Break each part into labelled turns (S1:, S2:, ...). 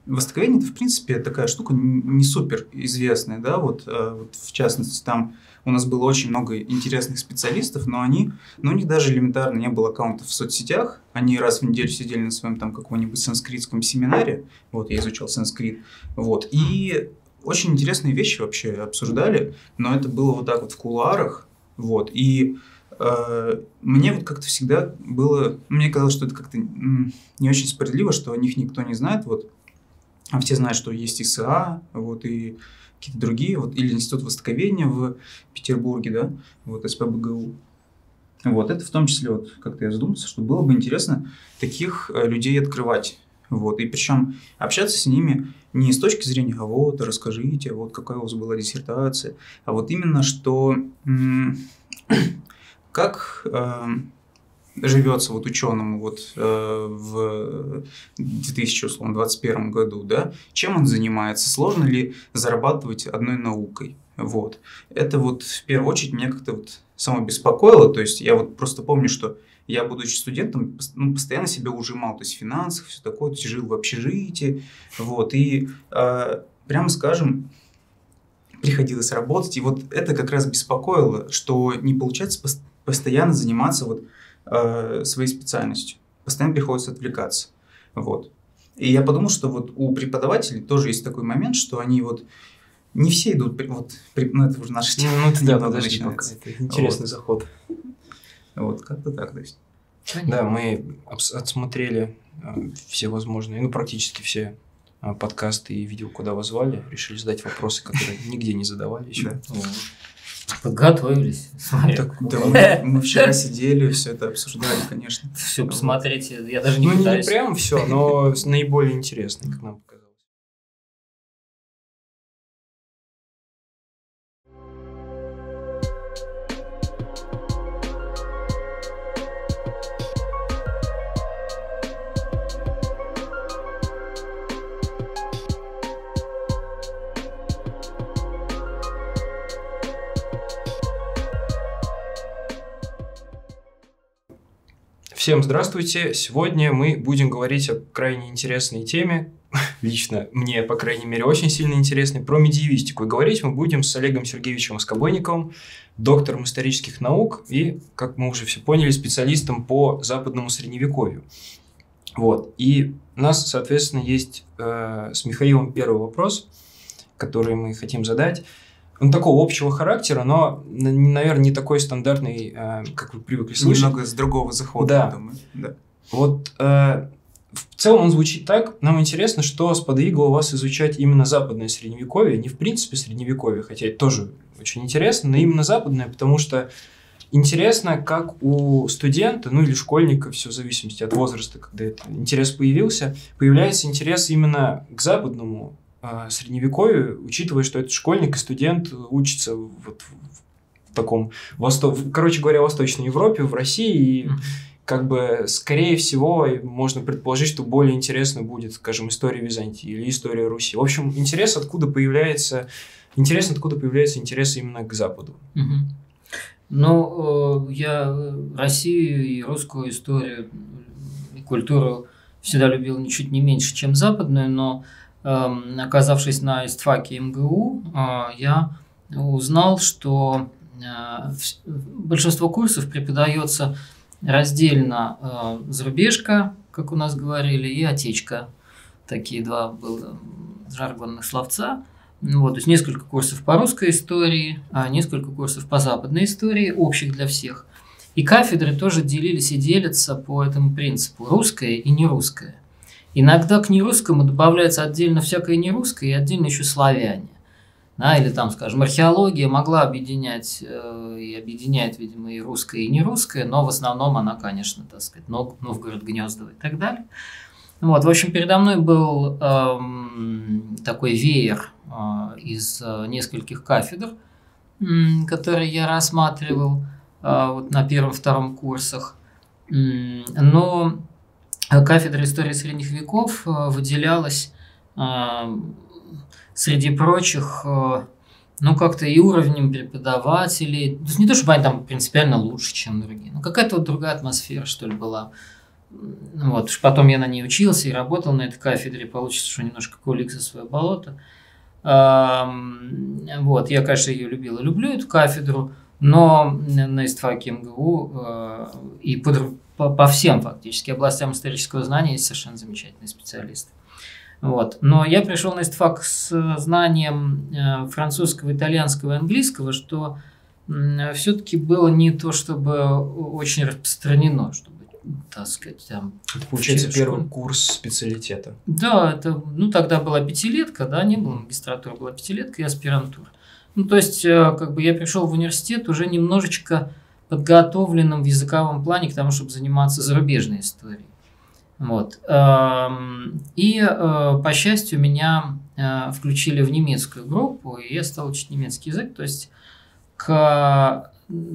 S1: востоковедение это, в принципе, такая штука не супер известная, да, вот в частности, там у нас было очень много интересных специалистов, но у них даже элементарно не было аккаунтов в соцсетях, они раз в неделю сидели на своем там каком-нибудь санскритском семинаре, вот, я изучал санскрит, вот, и очень интересные вещи вообще обсуждали, но это было вот так вот в кулуарах, вот, и мне вот как-то всегда было, мне казалось, что это как-то не очень справедливо, что о них никто не знает, вот, а все знают, что есть ИСА, вот, и какие-то другие, вот, или Институт востоковедения в Петербурге, да, вот, СПбГУ. Вот, это в том числе, вот, как-то я задумался, что было бы интересно таких людей открывать, вот, и причем общаться с ними не с точки зрения, а вот, расскажите, вот, какая у вас была диссертация, а вот именно, что как живется вот ученому вот в 2021 году, да, чем он занимается, сложно ли зарабатывать одной наукой, вот. Это вот в первую очередь меня как-то вот само беспокоило, то есть я вот просто помню, что я, будучи студентом, постоянно себя ужимал, то есть в финансах, все такое, то есть жил в общежитии, вот, и прямо скажем, приходилось работать, и вот это как раз беспокоило, что не получается постоянно заниматься вот своей специальностью. Постоянно приходится отвлекаться. Вот. И я подумал, что вот у преподавателей тоже есть такой момент, что они вот не все идут, вот, ну это уже наша тема.
S2: Ну, да, подожди, это интересный заход.
S1: Вот, как-то так, то есть.
S2: Да, мы отсмотрели все возможные, ну, практически все подкасты и видео, куда вас звали, решили задать вопросы, которые нигде не задавали еще.
S3: Подготовились.
S1: Да, мы вчера сидели, все это обсуждали, конечно.
S3: Все посмотрите, я даже не
S2: пытаюсь. Ну,
S3: не
S2: прям все, но наиболее интересное, как нам показалось. Всем здравствуйте! Сегодня мы будем говорить о крайне интересной теме, лично мне, по крайней мере, очень сильно интересной, про медиевистику. И говорить мы будем с Олегом Сергеевичем Воскобойниковым, доктором исторических наук и, как мы уже все поняли, специалистом по западному средневековью. Вот. И у нас, соответственно, есть с Михаилом первый вопрос, который мы хотим задать. Он такого общего характера, но, наверное, не такой стандартный, как вы привыкли слышать.
S1: Немного с другого захода,
S2: да.
S1: Я думаю. Да.
S2: Вот в целом он звучит так. Нам интересно, что сподвигло вас изучать именно западное средневековье, не в принципе средневековье, хотя это тоже очень интересно, но именно западное, потому что интересно, как у студента, ну или школьника, все в зависимости от возраста, когда этот интерес появляется интерес именно к западному средневековью, учитывая, что этот школьник и студент учится вот в таком, короче говоря, в Восточной Европе, в России, и как бы, скорее всего, можно предположить, что более интересно будет, скажем, история Византии или история Руси. В общем, интересно, откуда появляется интерес именно к Западу.
S3: Ну, я Россию и русскую историю и культуру всегда любил ничуть не меньше, чем западную, но оказавшись на истфаке МГУ, я узнал, что большинство курсов преподается раздельно зарубежка, как у нас говорили, и отечка. Такие два было жаргонных словца. Вот, то есть несколько курсов по русской истории, несколько курсов по западной истории, общих для всех. И кафедры тоже делились и делятся по этому принципу: русское и нерусское. Иногда к нерусскому добавляется отдельно всякое нерусское и отдельно еще славяне. Да, или там, скажем, археология могла объединять и объединяет, видимо, и русское, и нерусское, но в основном она, конечно, так сказать, Новгород, Гнездово и так далее. Вот, в общем, передо мной был такой веер из нескольких кафедр, которые я рассматривал вот на первом-втором курсах. Но кафедра истории средних веков выделялась среди прочих, ну, как-то и уровнем преподавателей. То есть не то, чтобы они там принципиально лучше, чем другие, но какая-то вот другая атмосфера, что ли, была Вот, потом я на ней учился и работал на этой кафедре, получится, что немножко кулик за свое болото. Вот, я, конечно, ее любил и люблю, эту кафедру, но на истфаке МГУ и по всем фактически областям исторического знания есть совершенно замечательные специалисты. Вот. Но я пришел на истфак с знанием французского, итальянского и английского, что все-таки было не то, чтобы очень распространено, чтобы, так сказать, там...
S2: Это, получается, первый курс специалитета.
S3: Да, это, тогда была пятилетка, да, не было магистратуры, была пятилетка и аспирантура. То есть, как бы я пришел в университет уже немножечко подготовленным в языковом плане к тому, чтобы заниматься зарубежной историей. Вот. И, по счастью, меня включили в немецкую группу, и я стал учить немецкий язык. То есть, к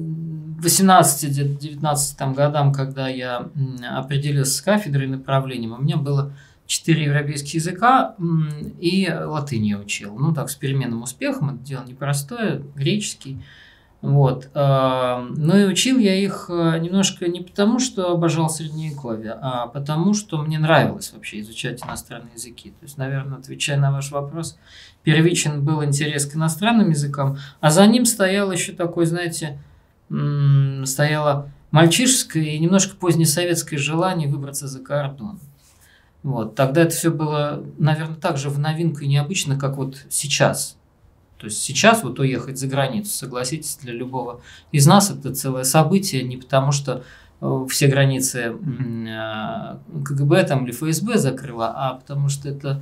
S3: 18-19 годам, когда я определился с кафедрой и направлением, у меня было 4 европейских языка и латынь я учил. Так, с переменным успехом, это дело непростое, греческий. Вот. Но и учил я их немножко не потому, что обожал Средневековье, а потому, что мне нравилось вообще изучать иностранные языки. То есть, наверное, отвечая на ваш вопрос, первичен был интерес к иностранным языкам, а за ним стояло еще такое, знаете, стояло мальчишеское и немножко позднесоветское желание выбраться за кордон. Вот. Тогда это все было, наверное, так же в новинку и необычно, как вот сейчас. То есть сейчас вот уехать за границу, согласитесь, для любого из нас это целое событие, не потому что все границы КГБ там, или ФСБ закрыла, а потому что это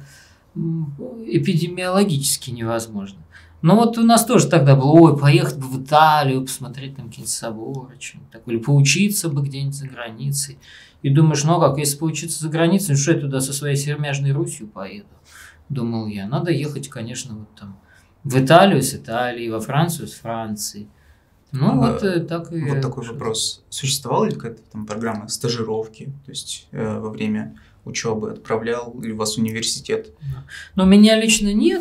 S3: эпидемиологически невозможно. Но вот у нас тоже тогда было, ой, поехать бы в Италию, посмотреть там какие-нибудь соборы, что-нибудь такое, или поучиться бы где-нибудь за границей. И думаешь, как, если поучиться за границей, что я туда со своей сермяжной Русью поеду? Думал я, надо ехать, конечно, вот там в Италию с Италии, во Францию с Францией. Так и...
S1: Вот такой вопрос. Существовала ли какая-то там программа стажировки? То есть во время учебы отправлял ли вас университет?
S3: Но меня лично нет.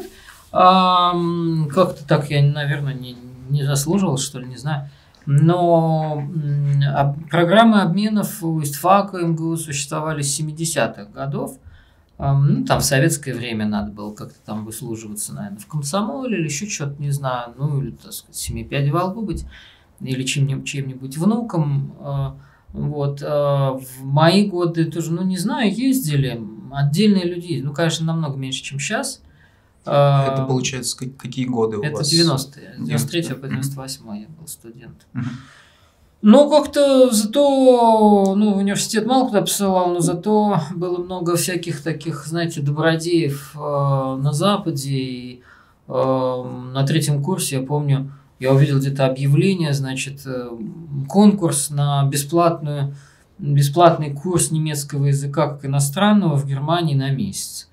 S3: Как-то так я, наверное, не заслуживал, что ли, не знаю. Но программы обменов у ИСТФАКа и МГУ существовали с 70-х годов. Там в советское время надо было как-то там выслуживаться, наверное, в комсомоле или еще что-то, не знаю, или, так сказать, 7 пядей во лбу быть, или чьим-нибудь внуком. Вот. В мои годы тоже, не знаю, ездили отдельные люди, конечно, намного меньше, чем сейчас.
S1: Это, получается, какие годы у вас?
S3: Это 90-е, с 93 по 98 я был студент. Но как-то зато, в университет мало куда посылал, но зато было много всяких таких, знаете, добродеев на Западе. И на 3-м курсе, я помню, я увидел где-то объявление, значит, конкурс на бесплатный курс немецкого языка как иностранного в Германии на месяц.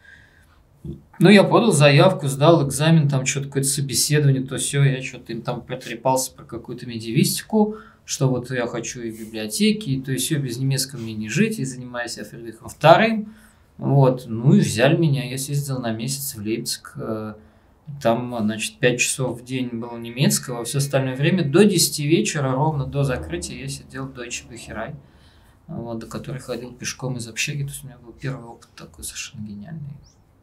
S3: Я подал заявку, сдал экзамен, там что-то какое-то собеседование, то все, я что-то им там протрепался про какую-то медиевистику, что вот я хочу и в библиотеке, и то есть все, без немецкого мне не жить, и занимаюсь я Фридрихом II. Вот, и взяли меня, я съездил на месяц в Лейпциг, там, значит, 5 часов в день было немецкого, все остальное время до 10 вечера, ровно до закрытия, я сидел в Deutsche Bücherei, до которой ходил пешком из общаги, то есть у меня был первый опыт такой совершенно гениальный.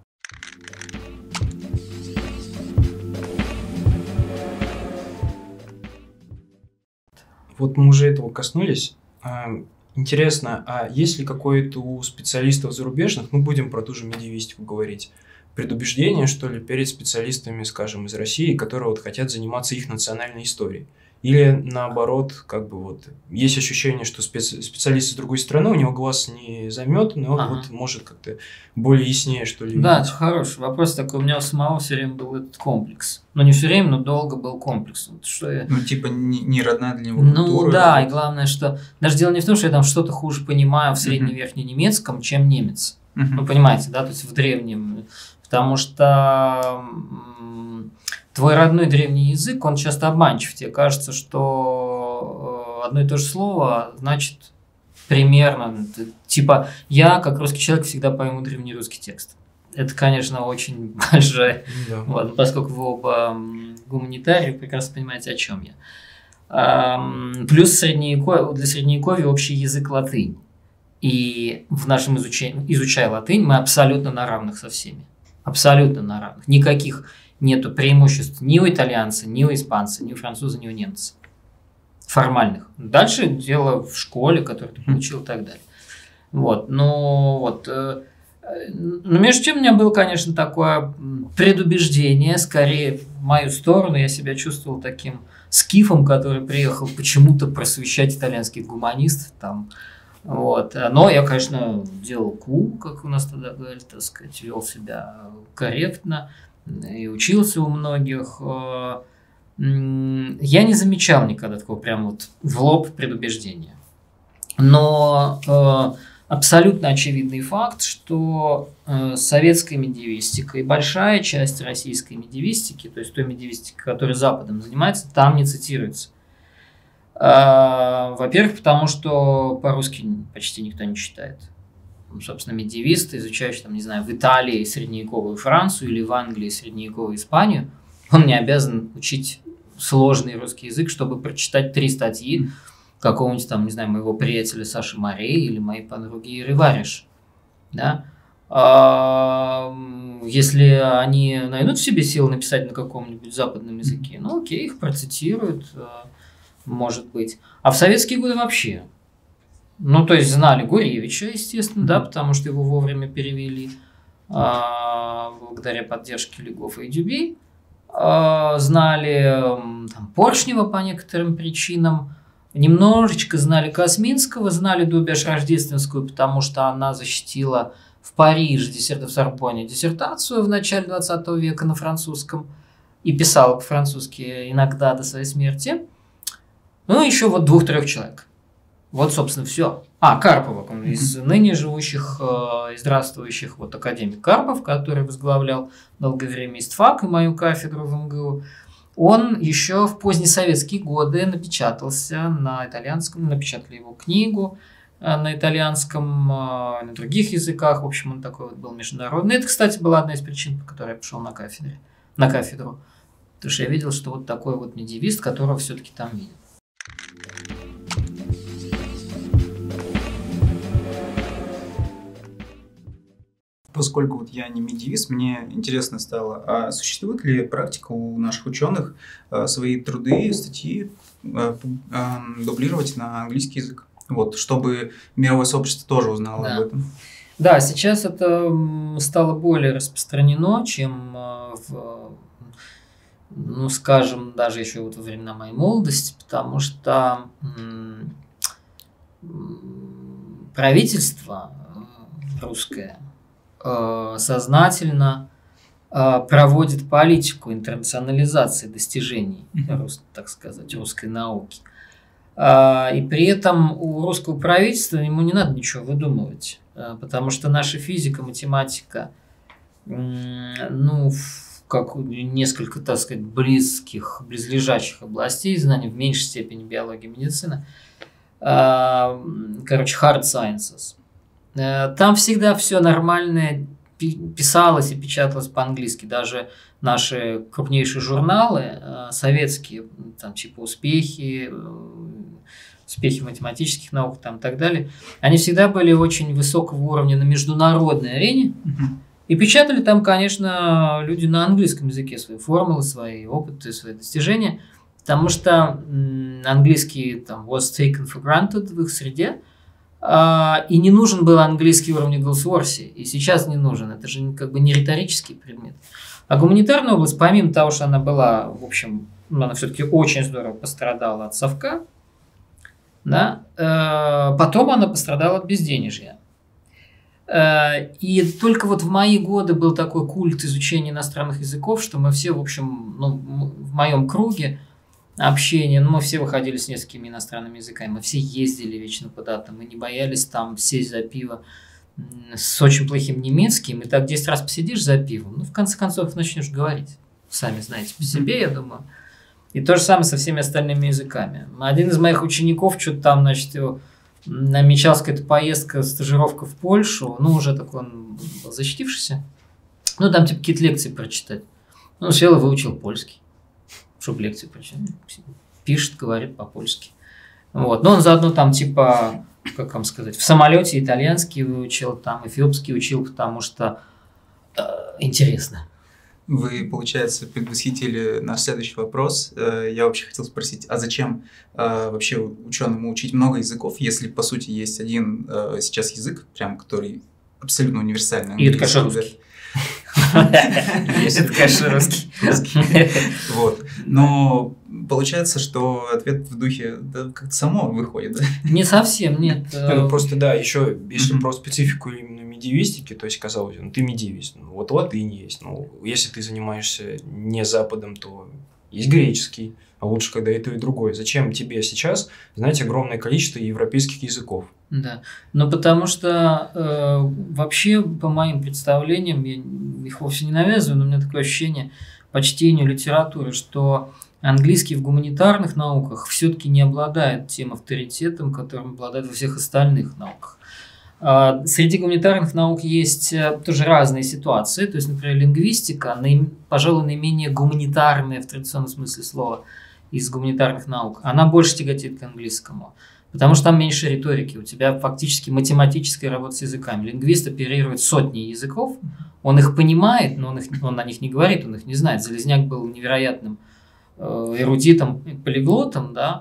S2: Вот мы уже этого коснулись. Интересно, а есть ли какое-то у специалистов зарубежных, мы будем про ту же медиевистику говорить, предубеждение, что ли, перед специалистами, скажем, из России, которые вот хотят заниматься их национальной историей? Или наоборот, есть ощущение, что специалист из другой страны, у него глаз не заметан, и он может как-то более яснее, что ли,
S3: Да,
S2: видеть.
S3: это хороший вопрос такой. У меня у самого все время был этот комплекс. Не все время, но долго был комплекс. Что я...
S1: не родная для него культура.
S3: Да, и главное, что даже дело не в том, что я там что-то хуже понимаю в средневерхненемецком, чем немец. Понимаете, да, то есть в древнем. Потому что твой родной древний язык, он часто обманчив. Тебе кажется, что одно и то же слово значит примерно. Типа, я, как русский человек, всегда пойму древнерусский текст. Это, конечно, очень большое. Да. Поскольку вы оба гуманитарии, прекрасно понимаете, о чем я. Плюс для средневековья общий язык латынь. И в нашем изучении, изучая латынь, мы абсолютно на равных со всеми. Абсолютно на равных. Никаких нету преимуществ ни у итальянца, ни у испанца, ни у француза, ни у немца. Формальных. Дальше дело в школе, которую ты получил и так далее. Вот. Но между тем у меня было, конечно, такое предубеждение, скорее в мою сторону. Я себя чувствовал таким скифом, который приехал почему-то просвещать итальянских гуманистов. Там. Вот. Но я, конечно, делал кул, как у нас тогда говорили, так сказать, вел себя корректно и учился у многих. Я не замечал никогда такого прям вот в лоб предубеждения. Но абсолютно очевидный факт, что советская медиевистика и большая часть российской медиевистики, то есть той медиевистики, которой Западом занимается, там не цитируется. Во-первых, потому что по-русски почти никто не читает. Собственно, медиевист, изучающий, там, не знаю, в Италии средневековую Францию или в Англии средневековую Испанию, он не обязан учить сложный русский язык, чтобы прочитать 3 статьи какого-нибудь там, не знаю, моего приятеля Саши Морей или моей подруги Иры Вариш. Да? Если они найдут в себе силы написать на каком-нибудь западном языке, ну окей, их процитируют, может быть. А в советские годы вообще. Ну, то есть знали Гуревича, естественно, да, потому что его вовремя перевели благодаря поддержке Легова и Дюбей. Знали там, Поршнева по некоторым причинам. Немножечко знали Косминского, знали Дубяш Рождественскую, потому что она защитила в Париже в Сорбонне диссертацию в начале 20 века на французском и писала по-французски иногда до своей смерти. Ну, еще вот 2-3 человек. Вот, собственно, все. Карпова, из ныне живущих и здравствующих, вот академик Карпов, который возглавлял долгое время ИСТФАК и мою кафедру в МГУ, он еще в позднесоветские годы напечатался на итальянском, напечатали его книгу на итальянском, на других языках. В общем, он такой вот был международный. Это, кстати, была одна из причин, по которой я пошел на кафедру. Потому что я видел, что вот такой вот медиевист, которого все-таки там видят.
S1: Поскольку вот я не медиевист, мне интересно стало, а существует ли практика у наших ученых свои труды, статьи дублировать на английский язык, вот, чтобы мировое сообщество тоже узнало об этом?
S3: Да, сейчас это стало более распространено, чем ну, скажем, даже еще вот во времена моей молодости, потому что правительство русское сознательно проводит политику интернационализации достижений, так сказать, русской науки. И при этом у русского правительства ему не надо ничего выдумывать, потому что наша физика, математика, ну, как несколько, так сказать, близлежащих областей знаний, в меньшей степени биология, медицина, короче, hard sciences. Там всегда все нормальное писалось и печаталось по-английски. Даже наши крупнейшие журналы советские, там типа успехи математических наук там, и так далее, они всегда были очень высокого уровня на международной арене. И печатали там, конечно, люди на английском языке свои формулы, свои опыты, свои достижения, потому что английский там was taken for granted в их среде. И не нужен был английский уровень Голсуорси, и сейчас не нужен. Это же как бы не риторический предмет. А гуманитарная область, помимо того, что она была, в общем, она все-таки очень здорово пострадала от совка, да, потом она пострадала от безденежья. И только вот в мои годы был такой культ изучения иностранных языков, что мы все, в общем, ну, в моем круге общения, мы все выходили с несколькими иностранными языками, мы все ездили вечно куда-то, мы не боялись там сесть за пиво с очень плохим немецким, и так 10 раз посидишь за пивом, ну, в конце концов, начнешь говорить. Сами знаете по себе, я думаю. И то же самое со всеми остальными языками. Один из моих учеников, что-то там, значит, его намечалась какая-то поездка, стажировка в Польшу, ну, уже такой он был защитившийся, ну, там, типа, какие-то лекции прочитать. Он сел и выучил польский, чтобы лекции прочитать. Пишет, говорит по-польски. Вот. Но он заодно там, типа, как вам сказать, в самолете итальянский выучил, там эфиопский учил, потому что интересно.
S1: Вы, получается, предвосхитили наш следующий вопрос. Я вообще хотел спросить, а зачем вообще ученому учить много языков, если, по сути, есть один сейчас язык, прям, который абсолютно универсальный?
S3: И это, конечно, русский. Это, конечно, русский.
S1: Вот. Но получается, что ответ в духе как-то само выходит, да?
S3: Не совсем, нет.
S2: Просто, да, еще, если про специфику именно медиевистики, то есть, казалось, ты медиевист, вот латынь есть, если ты занимаешься не Западом, то есть греческий, а лучше, когда и то, и другое. Зачем тебе сейчас знать огромное количество европейских языков?
S3: Да, но потому что вообще, по моим представлениям, я их вовсе не навязываю, но у меня такое ощущение по чтению литературы, что английский в гуманитарных науках все-таки не обладает тем авторитетом, которым обладает во всех остальных науках. Среди гуманитарных наук есть тоже разные ситуации, то есть, например, лингвистика, пожалуй, наименее гуманитарная в традиционном смысле слова из гуманитарных наук, она больше тяготеет к английскому. Потому что там меньше риторики, у тебя фактически математическая работа с языками. Лингвист оперирует сотней языков, он их понимает, но он на них не говорит, он их не знает. Залезняк был невероятным эрудитом, полиглотом, да,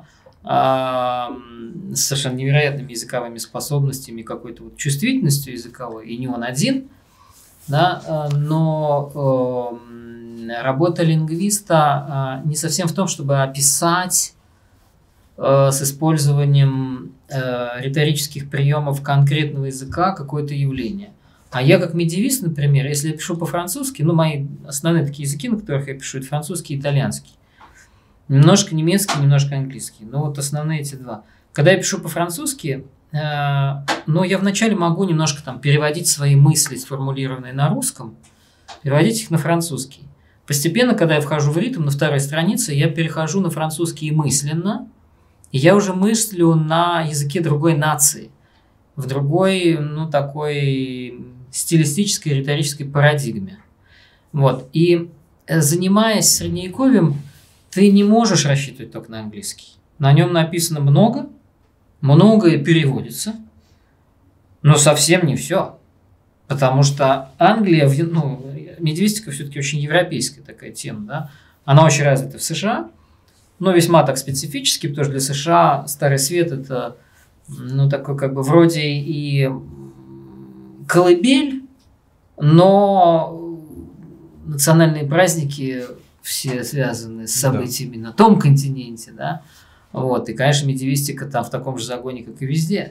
S3: с совершенно невероятными языковыми способностями, какой-то вот чувствительностью языковой, и не он один, да, но работа лингвиста не совсем в том, чтобы описать с использованием риторических приемов конкретного языка какое-то явление. А я как медиевист, например, если я пишу по-французски, мои основные такие языки, на которых я пишу, это французский и итальянский. Немножко немецкий, немножко английский. Вот основные эти два. Когда я пишу по-французски, я вначале могу немножко там переводить свои мысли, сформулированные на русском, переводить их на французский. Постепенно, когда я вхожу в ритм на второй странице, я перехожу на французский мысленно, и я уже мыслю на языке другой нации, в другой, такой стилистической, риторической парадигме. Вот. И занимаясь средневековьем, ты не можешь рассчитывать только на английский. На нем написано много, многое переводится, но совсем не все. Потому что Англия, медиевистика все-таки очень европейская такая тема, да? Она очень развита в США, но весьма так специфически, потому что для США Старый Свет – это такой как бы вроде и колыбель, но национальные праздники все связаны с событиями на том континенте, да? Вот. И, конечно, медиевистика там в таком же загоне, как и везде.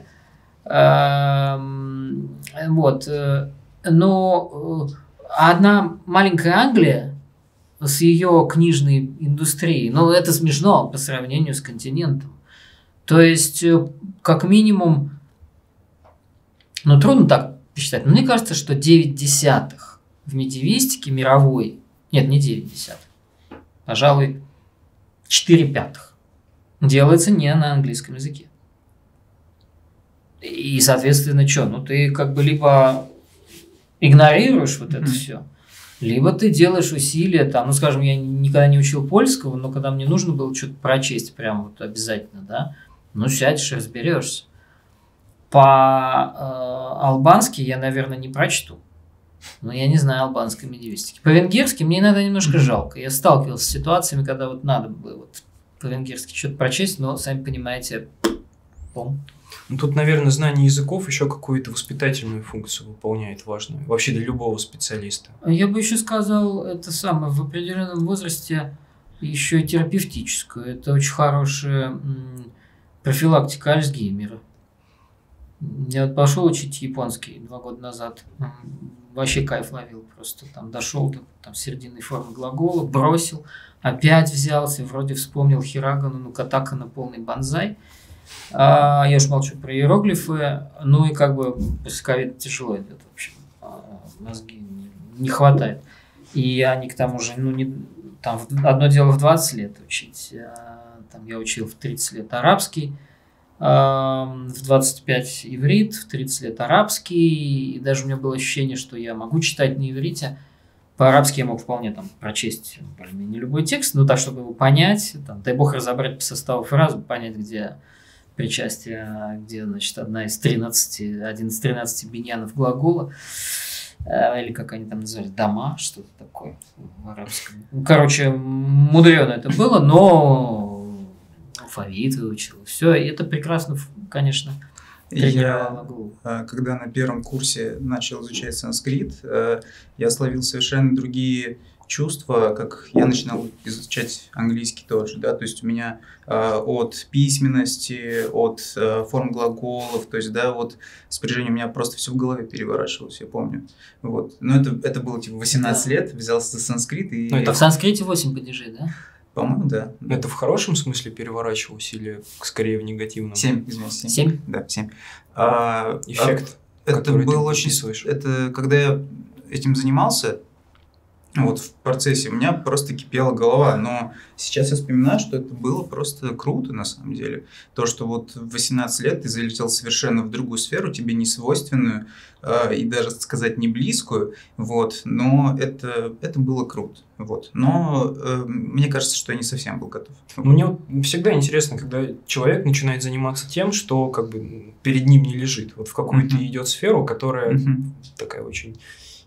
S3: Вот. Но одна маленькая Англия с ее книжной индустрией, это смешно по сравнению с континентом. То есть, как минимум, трудно так посчитать, но мне кажется, что 9/10 в медиевистике мировой, нет, не 9/10, пожалуй, 4/5 делается не на английском языке. И, соответственно, ты как бы либо игнорируешь вот это все, либо ты делаешь усилия, скажем, я никогда не учил польского, но когда мне нужно было что-то прочесть прям вот обязательно, да, сядешь и разберешься. По-албански я, наверное, не прочту. Но я не знаю албанской медиевистики. По-венгерски мне иногда немножко жалко. Я сталкивался с ситуациями, когда надо было по-венгерски что-то прочесть, но, сами понимаете,
S2: Тут, наверное, знание языков еще какую-то воспитательную функцию выполняет важную. Вообще для любого специалиста.
S3: Я бы еще сказал, в определенном возрасте еще и терапевтическую. Это очень хорошая профилактика Альцгеймера. Я пошел учить японский 2 года назад. Вообще кайф ловил просто. Дошел до середины формы глагола, бросил, опять взялся, вроде вспомнил хирагану, катака на полный банзай. Я уж молчу про иероглифы. И как бы после ковида тяжело идет, в общем. Мозги не хватает. И они к тому же, одно дело в 20 лет учить. Я учил в 30 лет арабский, в 25 иврит, в 30 лет арабский. И даже у меня было ощущение, что я могу читать на иврите. По-арабски я мог вполне прочесть более-менее любой текст, так, чтобы его понять, дай бог разобрать по составу фразы, понять, где причастие, где, значит, один из 13 биньянов глагола, или как они там называли, дома, что-то такое в арабском. Короче, мудрено это было, но алфавит выучил. Все, и это прекрасно, конечно, тренировало голову.
S1: Когда на первом курсе начал изучать санскрит, я словил совершенно другие чувства, как я начинал изучать английский тоже, да, то есть у меня от письменности, от форм глаголов, то есть, да, вот спряжение у меня просто все в голове переворачивалось, я помню, вот, но это было типа 18 лет, взялся за санскрит и...
S3: Ну, это в санскрите 8 падежей, да?
S1: По-моему, да.
S2: Это в хорошем смысле переворачивалось или скорее в негативном?
S1: 7, извините.
S3: 7?
S1: Да, 7.
S2: Эффект,
S1: это был очень... Это когда я этим занимался, вот в процессе у меня просто кипела голова, но сейчас я вспоминаю, что это было просто круто на самом деле. То, что вот в 18 лет ты залетел совершенно в другую сферу, тебе не свойственную и даже сказать не близкую, вот, но это было круто. Вот. Но мне кажется, что я не совсем был готов.
S2: Мне вот всегда интересно, когда человек начинает заниматься тем, что как бы перед ним не лежит. Вот в какую-то идет сферу, которая такая очень...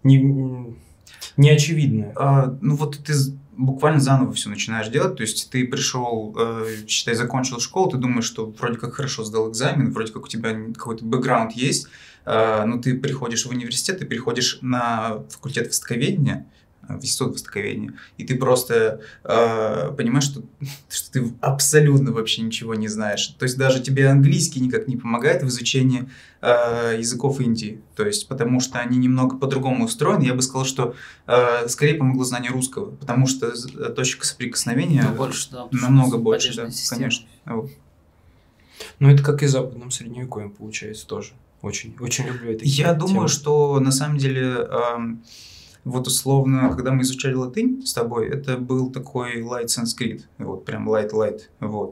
S2: неочевидное.
S1: Ну вот ты буквально заново все начинаешь делать, то есть ты пришел, считай, закончил школу, ты думаешь, что вроде как хорошо сдал экзамен, вроде как у тебя какой-то бэкграунд есть, но ты приходишь в университет, ты приходишь на факультет востоковедения, в институт востоковедения, и ты просто понимаешь, что ты абсолютно вообще ничего не знаешь. То есть даже тебе английский никак не помогает в изучении языков Индии. То есть потому что они немного по-другому устроены. Я бы сказал, что скорее помогло знание русского, потому что точка соприкосновения
S3: больше, да,
S1: намного больше, да, конечно. Вот.
S2: Но это как и в западном средневековье получается тоже. Очень, очень люблю это.
S1: Я думаю, что на самом деле... Вот условно, когда мы изучали латынь с тобой, это был такой light санскрит, вот прям light, вот.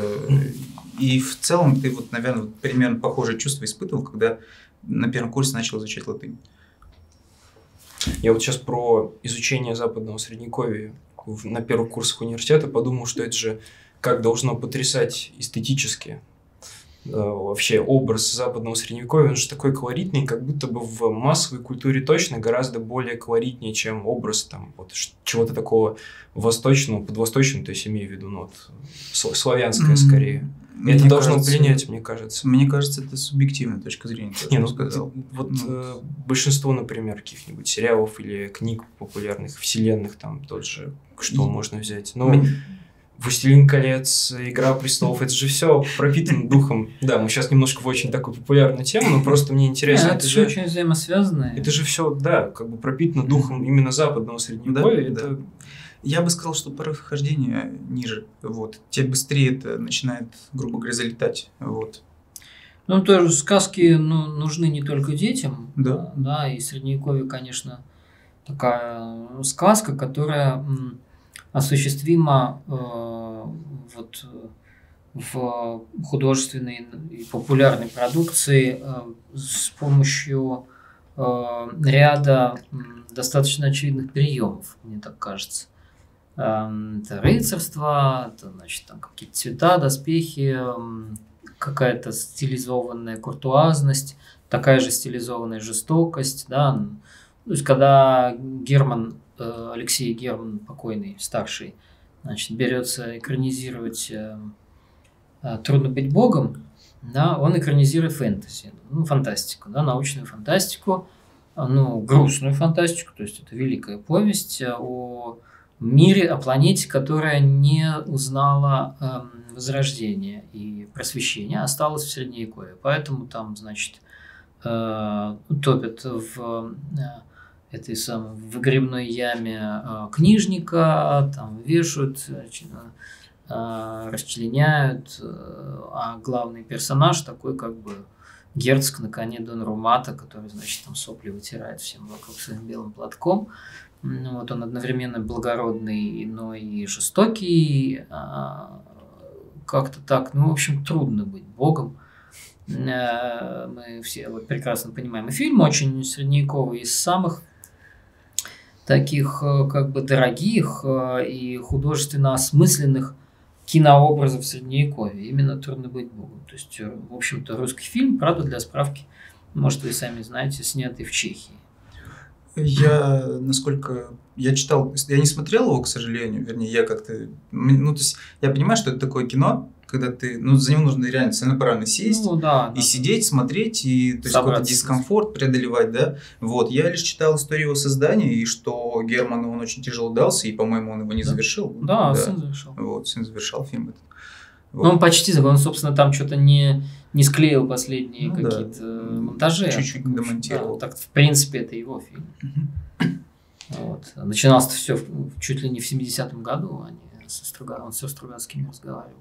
S1: И в целом ты вот, наверное, примерно похожее чувство испытывал, когда на первом курсе начал изучать латынь.
S2: Я вот сейчас про изучение западного средневековья на первых курсах университета подумал, что это же как должно потрясать эстетически. Вообще образ западного средневековья, он же такой колоритный, как будто бы в массовой культуре точно гораздо более колоритнее, чем образ там, вот, чего-то такого восточного, подвосточного, то есть имею в виду, ну, вот, славянское скорее.
S1: Мне
S2: это должно
S1: кажется,
S2: пленять, мне кажется.
S1: Мне кажется, это субъективная точка зрения.
S2: Не, ну, большинство, например, каких-нибудь сериалов или книг популярных, вселенных, там тот же, что можно взять. Ну, «Властелин колец», «Игра престолов», это же все пропитано духом. Да, мы сейчас немножко в очень такую популярную тему, но просто мне интересно.
S3: Это же очень взаимосвязано.
S2: Это же все, да, как бы пропитано духом именно западного средневековья.
S1: Да, это... Я бы сказал, что происхождение ниже. Вот. Тебе быстрее это начинает, грубо говоря, залетать. Вот.
S3: Ну, тоже сказки нужны не только детям.
S1: Да.
S3: Да, и средневековье, конечно, такая сказка, которая... осуществима вот в художественной и популярной продукции с помощью ряда достаточно очевидных приемов, мне так кажется. Это рыцарство, это, значит, там какие-то цвета, доспехи, какая-то стилизованная куртуазность, такая же стилизованная жестокость, да. То есть, когда Алексей Герман, покойный, старший, значит, берется экранизировать «Трудно быть богом», да, он экранизирует фэнтези, фантастику, да, научную фантастику, грустную фантастику, то есть это великая повесть о мире, о планете, которая не узнала возрождения и просвещения, а осталась в Средневековье. Поэтому там, значит, топят в этой самой выгребной яме книжника, там вешают, расчленяют, а главный персонаж такой как бы герцог на коне Дон Румата, который, значит, там сопли вытирает всем вокруг своим белым платком. Вот он одновременно благородный, но и жестокий, как-то так, в общем, трудно быть богом. Мы все вот прекрасно понимаем. И фильм очень средневековый, из самых таких как бы дорогих и художественно осмысленных кинообразов Средневековья. Именно «Трудно быть Богом». То есть, в общем-то, русский фильм, правда, для справки, может, вы сами знаете, снятый в Чехии.
S1: Насколько я читал, я не смотрел его, к сожалению, вернее, я как-то, ну, то есть, я понимаю, что это такое кино, когда ты, ну, за него нужно реально целенаправленно сесть и сидеть, смотреть, и то есть какой-то дискомфорт преодолевать, да. Вот, я лишь читал историю его создания, и что Герману он очень тяжело дался, и, по-моему, он его не завершил.
S3: Да, сын завершил.
S1: Вот, сын завершал фильм этот.
S3: Вот. Ну, он почти, он, собственно, там что-то не склеил последние какие-то монтажи.
S1: Чуть-чуть домонтировал.
S3: Да, так, в принципе, это его фильм. Вот. Начиналось все чуть ли не в 70-м году, он все Стругацким разговаривал.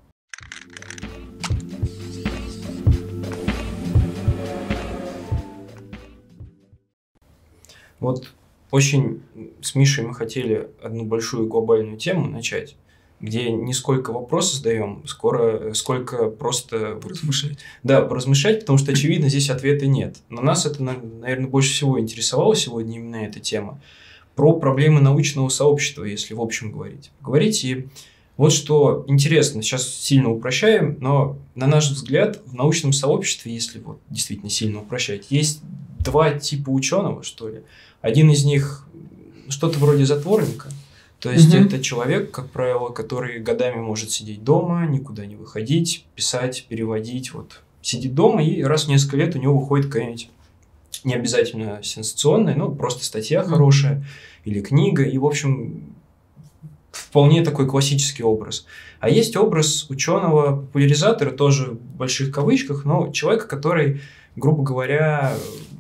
S2: Вот очень с Мишей мы хотели одну большую глобальную тему начать, где не сколько вопросы задаем, сколько просто...
S1: Поразмышлять.
S2: Да, поразмышлять, потому что, очевидно, здесь ответа нет. Но нас это, наверное, больше всего интересовало сегодня именно эта тема. Про проблемы научного сообщества, если в общем говорить. Говорить и вот что интересно, сейчас сильно упрощаем, но, на наш взгляд, в научном сообществе, если вот действительно сильно упрощать, есть два типа ученого, что ли. Один из них что-то вроде затворника. То есть, это человек, как правило, который годами может сидеть дома, никуда не выходить, писать, переводить. Вот сидит дома, и раз в несколько лет у него выходит какая-нибудь не обязательно сенсационная, но просто статья хорошая или книга. И, в общем, вполне такой классический образ. А есть образ ученого-популяризатора, тоже в больших кавычках, но человека, который, грубо говоря,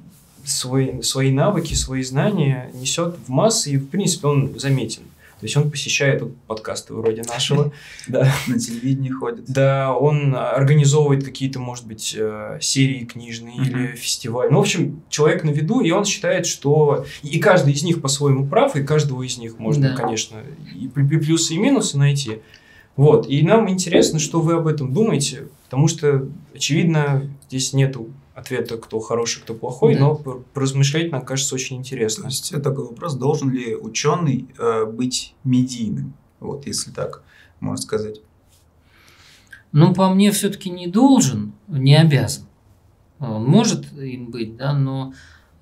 S2: свои навыки, свои знания несет в массы, и, в принципе, он заметен. То есть, он посещает подкасты вроде нашего. Да.
S1: На телевидении ходит.
S2: Да, он организовывает какие-то, может быть, серии книжные или фестивали. Ну, в общем, человек на виду, и он считает, что... И каждый из них по-своему прав, и каждого из них можно, конечно, и плюсы, и минусы найти. Вот. И нам интересно, что вы об этом думаете, потому что, очевидно, здесь нету ответа, кто хороший, кто плохой, но поразмышлять, нам кажется, очень интересно.
S1: То есть, такой вопрос, должен ли ученый быть медийным, вот, если так можно сказать?
S3: Ну, по мне, все-таки не должен, не обязан. Он может им быть, да, но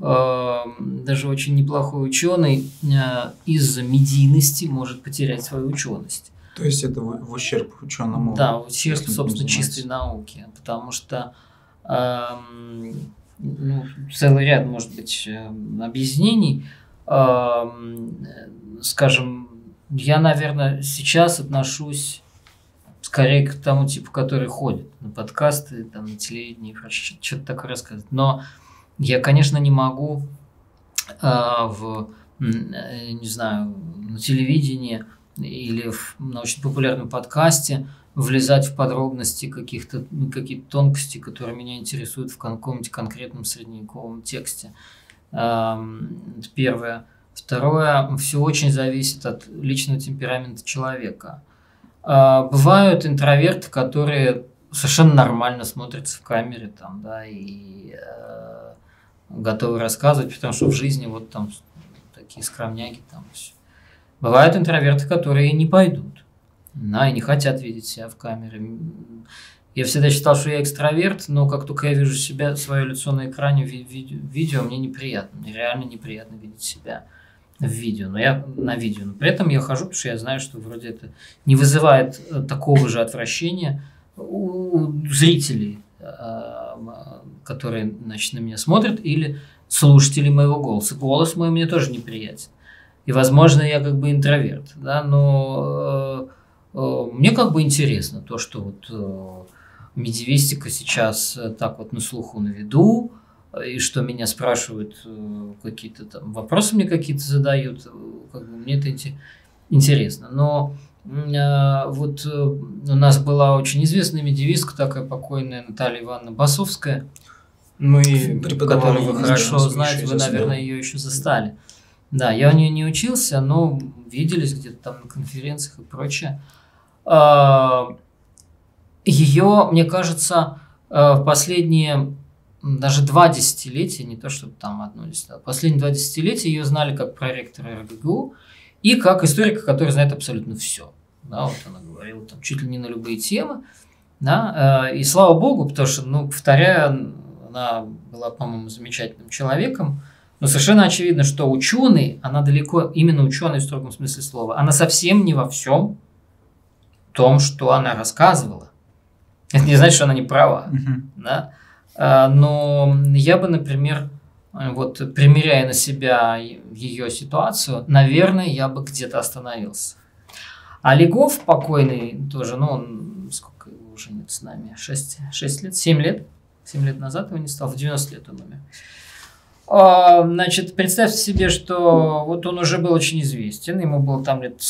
S3: даже очень неплохой ученый из-за медийности может потерять свою ученость.
S1: То есть, это в ущерб ученому?
S3: Да, в ущерб, собственно, чистой науке, потому что целый ряд, может быть, объяснений. Скажем, я, наверное, сейчас отношусь скорее к тому типу, который ходит на подкасты, там, на телевидении, что-то такое рассказывать. Но я, конечно, не могу не знаю, на телевидении или в научно-популярном подкасте влезать в подробности какие-то тонкости, которые меня интересуют в каком-нибудь конкретном средневековом тексте. Это первое. Второе, все очень зависит от личного темперамента человека. Бывают интроверты, которые совершенно нормально смотрятся в камере там, да, и готовы рассказывать, потому что в жизни вот там такие скромняги. Там все. Бывают интроверты, которые не пойдут. И не хотят видеть себя в камере. Я всегда считал, что я экстраверт, но как только я вижу себя, свое лицо на экране в видео, мне неприятно. Мне реально неприятно видеть себя в видео. Но я на видео. Но при этом я хожу, потому что я знаю, что вроде это не вызывает такого же отвращения у зрителей, которые, значит, на меня смотрят, или слушателей моего голоса. Голос мой мне тоже неприятен. И, возможно, я как бы интроверт, да, но мне как бы интересно то, что вот медиевистика сейчас так вот на слуху, на виду, и что меня спрашивают, какие-то там вопросы мне какие-то задают, как бы мне это интересно. Но вот у нас была очень известная медиевистка, такая покойная Наталья Ивановна Басовская, которую вы хорошо знаете, вы, наверное, ее еще застали. Да, я у нее не учился, но виделись где-то там на конференциях и прочее. Ее, мне кажется, в последние даже 2 десятилетия, не то чтобы там одно десятилетие, последние 2 десятилетия ее знали как проректора РГГУ и как историка, который знает абсолютно все. да, вот она говорила там чуть ли не на любые темы, да, и слава богу, потому что, ну, повторяю, она была, по-моему, замечательным человеком, но совершенно очевидно, что ученый, она далеко, именно ученый в строгом смысле слова, она совсем не во всем том, что она рассказывала. Это не значит, что она не права, да, но я бы, например, вот примеряя на себя ее ситуацию, наверное, я бы где-то остановился. А Легов покойный тоже, ну, он, сколько его уже нет с нами, 6 лет, 7 лет? 7 лет назад его не стало, в 90 лет он умер. Значит, представьте себе, что вот он уже был очень известен, ему было там лет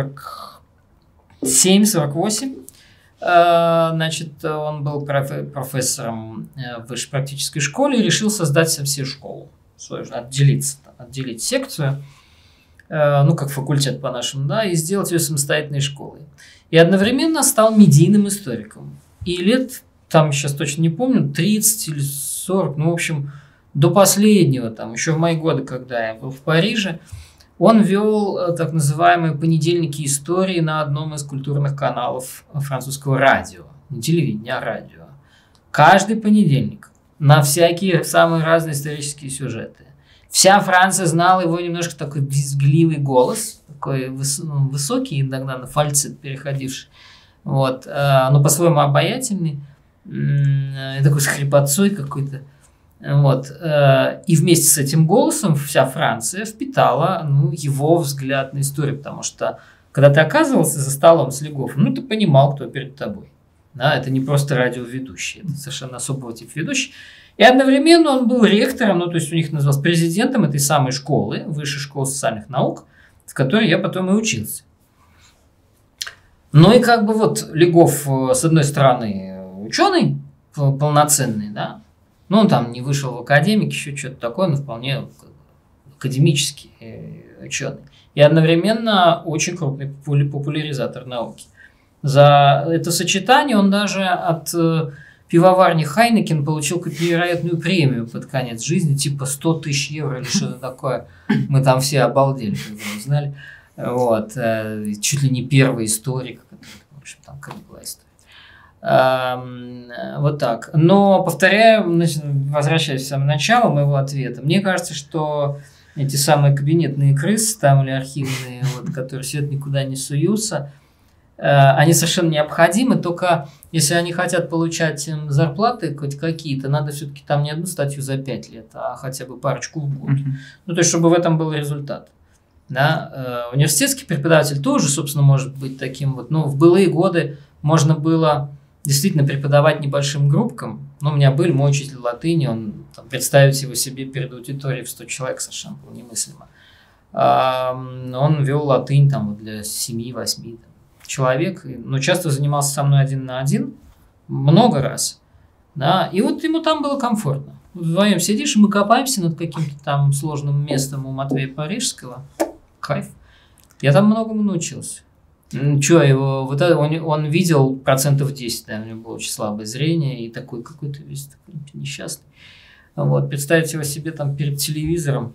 S3: 47-48. Значит, он был профессором в высшей практической школе и решил создать все школу, свою, отделить секцию, ну, как факультет по-нашему, да, и сделать ее самостоятельной школой. И одновременно стал медийным историком. И лет, там сейчас точно не помню, 30 или 40, ну, в общем, до последнего, там, еще в мои годы, когда я был в Париже, он вел так называемые понедельники истории на одном из культурных каналов французского радио. Не телевидения, а радио. Каждый понедельник. На всякие самые разные исторические сюжеты. Вся Франция знала его немножко такой визгливый голос. Такой высокий, иногда на фальцет переходивший. Вот. Но по-своему обаятельный. Такой с хрипотцой какой-то. Вот. И вместе с этим голосом вся Франция впитала, ну, его взгляд на историю, потому что когда ты оказывался за столом с Легофом, ну, ты понимал, кто перед тобой. Да, это не просто радиоведущий, это совершенно особого типа ведущий. И одновременно он был ректором, ну, то есть у них назывался президентом этой самой школы, Высшей школы социальных наук, в которой я потом и учился. Ну и как бы вот Легов, с одной стороны, ученый полноценный, да, ну, он там не вышел в академик, еще что-то такое, но вполне академический ученый. И одновременно очень крупный популяризатор науки. За это сочетание он даже от пивоварни Хайнекен получил какую-то невероятную премию под конец жизни, типа 100 тысяч евро или что-то такое. Мы там все обалдели, когда узнали. Вот. Чуть ли не первый историк, в общем, там как была история. Вот так. Но, повторяю, возвращаясь в самое начало моего ответа, мне кажется, что эти самые кабинетные крысы там или архивные, вот, которые сидят никуда не суются, они совершенно необходимы, только если они хотят получать зарплаты хоть какие-то, надо все-таки там не одну статью за 5 лет, а хотя бы парочку в год. Ну, то есть, чтобы в этом был результат. Да? Университетский преподаватель тоже, собственно, может быть таким вот. Ну, в былые годы можно было действительно преподавать небольшим группкам. Ну, у меня был мой учитель латыни, он там, представить его себе перед аудиторией в 100 человек совершенно было немыслимо. Он вел латынь там, вот, для 7-8 человек, но часто занимался со мной 1 на 1, много раз. Да? И вот ему там было комфортно. Вдвоем сидишь, и мы копаемся над каким-то там сложным местом у Матвея Парижского. Кайф. Я там многому научился. Чё, его, вот это, он видел 10%, да, у него было очень слабое зрение, и такой какой-то весь такой несчастный. Вот, представить его себе там перед телевизором.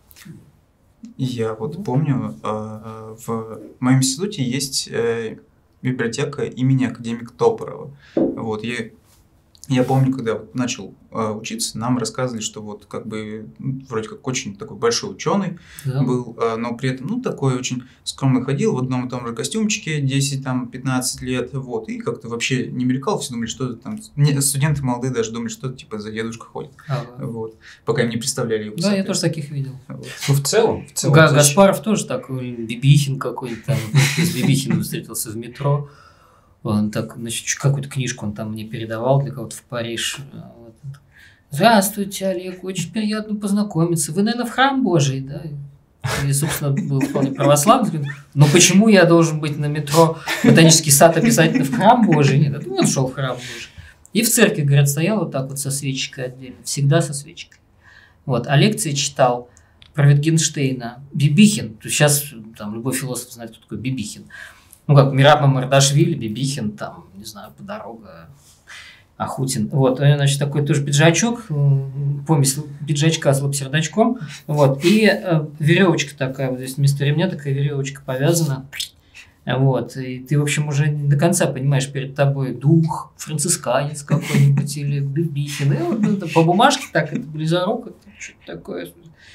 S1: Я вот помню, в моем институте есть библиотека имени академика Топорова. Вот, я помню, когда начал учиться, нам рассказывали, что вот как бы вроде как очень такой большой ученый был, но при этом, ну, такой очень скромно ходил в одном и том же костюмчике 10-15 лет, вот, и как-то вообще не мелькал, все думали, что там, студенты молодые даже думали, что типа за дедушка ходит, вот, пока им не представляли его.
S3: Да, я тоже таких видел.
S1: Вот.
S2: Ну, в целом
S3: Гаспаров тоже такой, Бибихин какой-то там, с Бибихиным встретился в метро. Он так, значит, какую-то книжку он там мне передавал для кого-то в Париж. Вот. Здравствуйте, Олег, очень приятно познакомиться. Вы, наверное, в храм Божий, да? И, собственно, был вполне православный. Но почему я должен быть на метро Ботанический сад обязательно в храм Божий? Нет, он шел в храм Божий. И в церкви, говорят, стоял вот так вот со свечкой отдельно. Всегда со свечкой. Вот. А лекции читал про Wittgensteina. Бибихин. Сейчас там любой философ знает, кто такой Бибихин. Ну, как Мираб Мамардашвили, Бибихин, там, не знаю, Подорога, Ахутин. Вот, значит, такой тоже пиджачок, помесь пиджачка с лапсердачком. Вот, и веревочка такая, вот здесь вместо ремня такая веревочка повязана. Вот, и ты, в общем, уже не до конца понимаешь, перед тобой дух, францисканец какой-нибудь или Бибихин. И вот по бумажке так, это близоруко, что-то такое.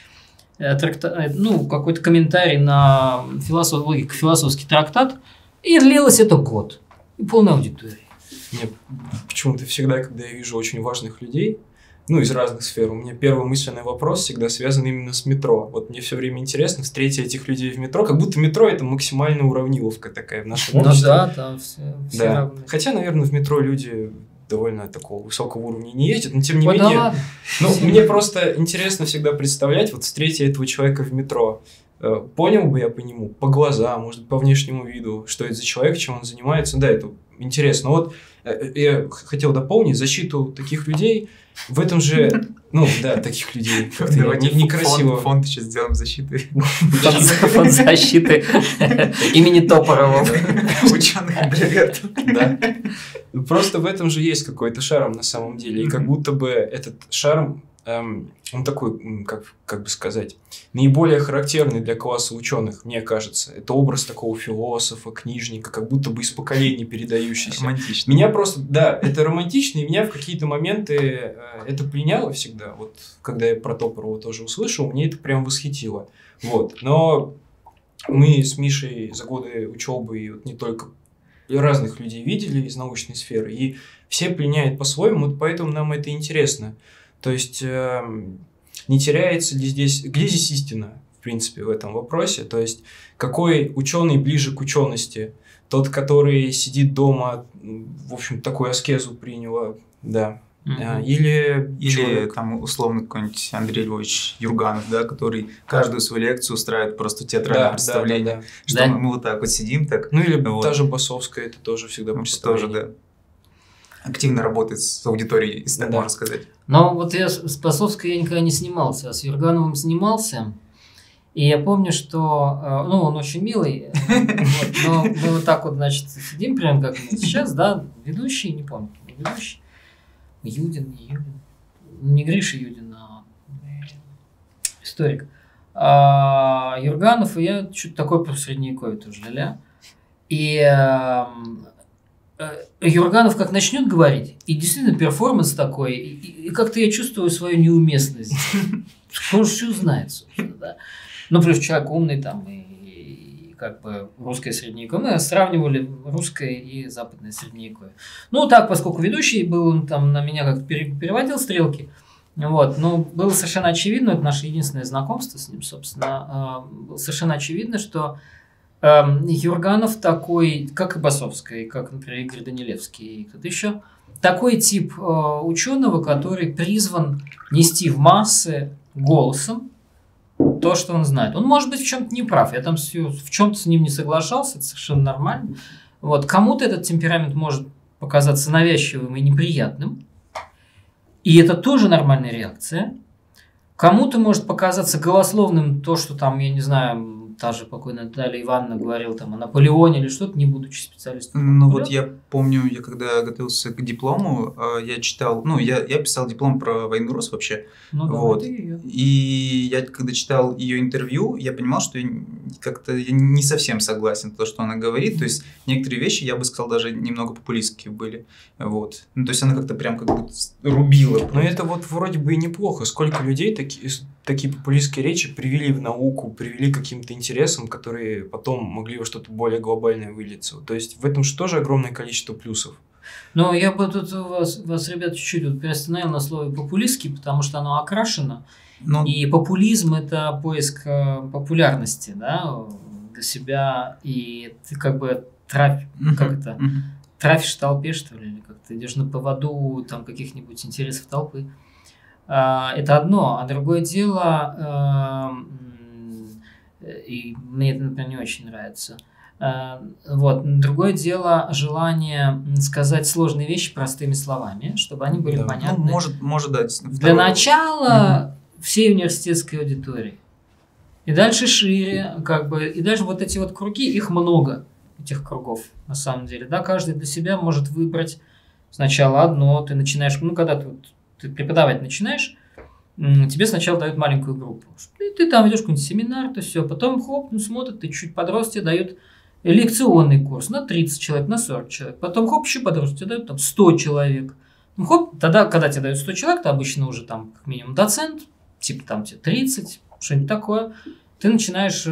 S3: Ну, какой-то комментарий на философский трактат. И длилось это год. И полная аудитория.
S2: Мне почему-то всегда, когда я вижу очень важных людей, ну, из разных сфер, у меня первый мысленный вопрос всегда связан именно с метро. Вот мне все время интересно встретить этих людей в метро, как будто метро – это максимальная уравниловка такая в нашем обществе.
S3: Ну да, там все равны.
S2: Хотя, наверное, в метро люди довольно такого высокого уровня не ездят, но тем не
S3: Ой,
S2: менее…
S3: да ладно.
S2: Ну, мне просто интересно всегда представлять, вот встретя этого человека в метро, понял бы я по нему, по глазам, может быть, по внешнему виду, что это за человек, чем он занимается. Да, это интересно. Вот я хотел дополнить защиту таких людей в этом же, ну да, таких людей.
S1: Давайте
S2: Некрасиво.
S1: Фонд сейчас сделаем защиты.
S3: Фонд защиты имени Топорова.
S1: Ученых интровертов.
S2: Да. Просто в этом же есть какой-то шарм на самом деле. И как будто бы этот шарм, он такой, как бы сказать, наиболее характерный для класса ученых, мне кажется. Это образ такого философа, книжника, как будто бы из поколений передающийся.
S1: Романтично.
S2: Меня просто, да, это романтично, и меня в какие-то моменты это пленяло всегда. Вот когда я про Топорова тоже услышал, мне это прям восхитило. Вот. Но мы с Мишей за годы учебы и вот не только разных людей видели из научной сферы, и все пленяют по-своему, вот поэтому нам это интересно. То есть не теряется ли здесь, где здесь истина, в принципе, в этом вопросе? То есть какой ученый ближе к учености? Тот, который сидит дома, в общем, такую аскезу принял, да. Или
S1: там условно какой-нибудь Андрей Львович Юрганов, да, который каждую свою лекцию устраивает просто театральное представление. Что мы вот так вот сидим. Так,
S2: ну или та же Басовская, это тоже всегда представление.
S1: Тоже, да. Активно работает с аудиторией, если так можно сказать.
S3: Но вот я с Басовской я никогда не снимался, а с Юргановым снимался. И я помню, что, ну, он очень милый, но мы вот так вот, значит, сидим прямо как мы сейчас, да, ведущий, не помню, ведущий, Юдин, не Юдин, не Гриша Юдин, а историк. А Юрганов, и я что-то такое про средневековье тоже, ля-ля. И Юрганов как начнет говорить, и действительно перформанс такой, и как-то я чувствую свою неуместность. Кто же все знает, собственно, да. Ну, плюс человек умный там, и как бы русское средневековье. Мы сравнивали русское и западное средневековье. Ну, так, поскольку ведущий был, он там на меня как-то переводил стрелки, вот, но было совершенно очевидно, это наше единственное знакомство с ним, собственно, было совершенно очевидно, что Юрганов такой, как и Басовская, и как, например, Игорь Данилевский и кто-то еще, такой тип ученого, который призван нести в массы голосом то, что он знает. Он может быть в чем-то не прав, я там в чем-то с ним не соглашался, это совершенно нормально. Вот. Кому-то этот темперамент может показаться навязчивым и неприятным, и это тоже нормальная реакция. Кому-то может показаться голословным то, что там, я не знаю, та же покойная Наталья Ивановна говорила там о Наполеоне или что-то, не будучи специалистом.
S1: Ну вот я помню, я когда готовился к диплому, я читал, ну я писал диплом про войну РОС вообще,
S3: Ну, да,
S1: вот. И я когда читал ее интервью, я понимал, что я не совсем согласен с то, что она говорит, то есть некоторые вещи, я бы сказал, даже немного популистские были, вот. Ну то есть она как-то прям как будто рубила.
S2: Но это вот вроде бы и неплохо, сколько людей такие популистские речи привели в науку, привели к каким-то интересам, которые потом могли во что-то более глобальное вылиться. То есть в этом же тоже огромное количество плюсов.
S3: Но я бы тут вас ребят, чуть-чуть вот приостановил на слове популистский, потому что оно окрашено. И популизм – это поиск популярности, да, для себя, и ты как бы трафишь толпе, что ли, или как ты идешь на поводу там каких-нибудь интересов толпы. Это одно, а другое дело, и мне это, например, не очень нравится. Вот. Другое дело желание сказать сложные вещи простыми словами, чтобы они были понятны.
S1: Ну, может дать.
S3: Для начала всей университетской аудитории. И дальше шире, как бы, и дальше вот эти вот круги, их много, этих кругов, на самом деле. Да, каждый для себя может выбрать сначала одно, ты начинаешь, ну, когда ты преподавать начинаешь, тебе сначала дают маленькую группу. И ты там ведешь какой-нибудь семинар, то все, потом хоп, смотрят, ты чуть подрос, тебе дают лекционный курс на 30 человек, на 40 человек. Потом хоп, еще подрос, тебе дают там 100 человек. Ну, хоп, тогда, когда тебе дают 100 человек, ты обычно уже там как минимум доцент, типа там тебе 30, что-нибудь такое. Ты начинаешь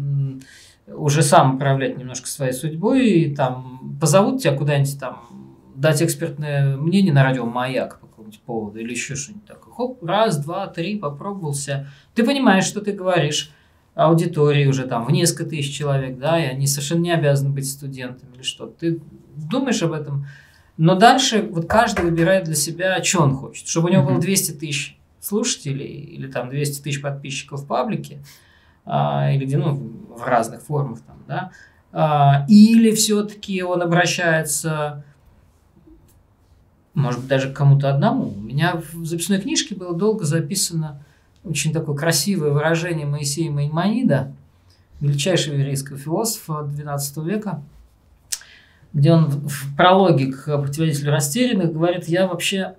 S3: уже сам управлять немножко своей судьбой, и там позовут тебя куда-нибудь там дать экспертное мнение на радио «Маяк» по какому-нибудь поводу или еще что-нибудь такое. Хоп, раз, два, три, попробовался. Ты понимаешь, что ты говоришь аудитории уже там в несколько тысяч человек, да, и они совершенно не обязаны быть студентами или что. Ты думаешь об этом, но дальше вот каждый выбирает для себя, что он хочет. Чтобы у него было 200 тысяч слушателей или там 200 тысяч подписчиков в паблике, или в разных формах там, да, или все-таки он обращается, может быть, даже к кому-то одному. У меня в записной книжке было долго записано очень такое красивое выражение Моисея Маймонида, величайшего еврейского философа XII века, где он в прологе к «Противодействию растерянных» говорит: я вообще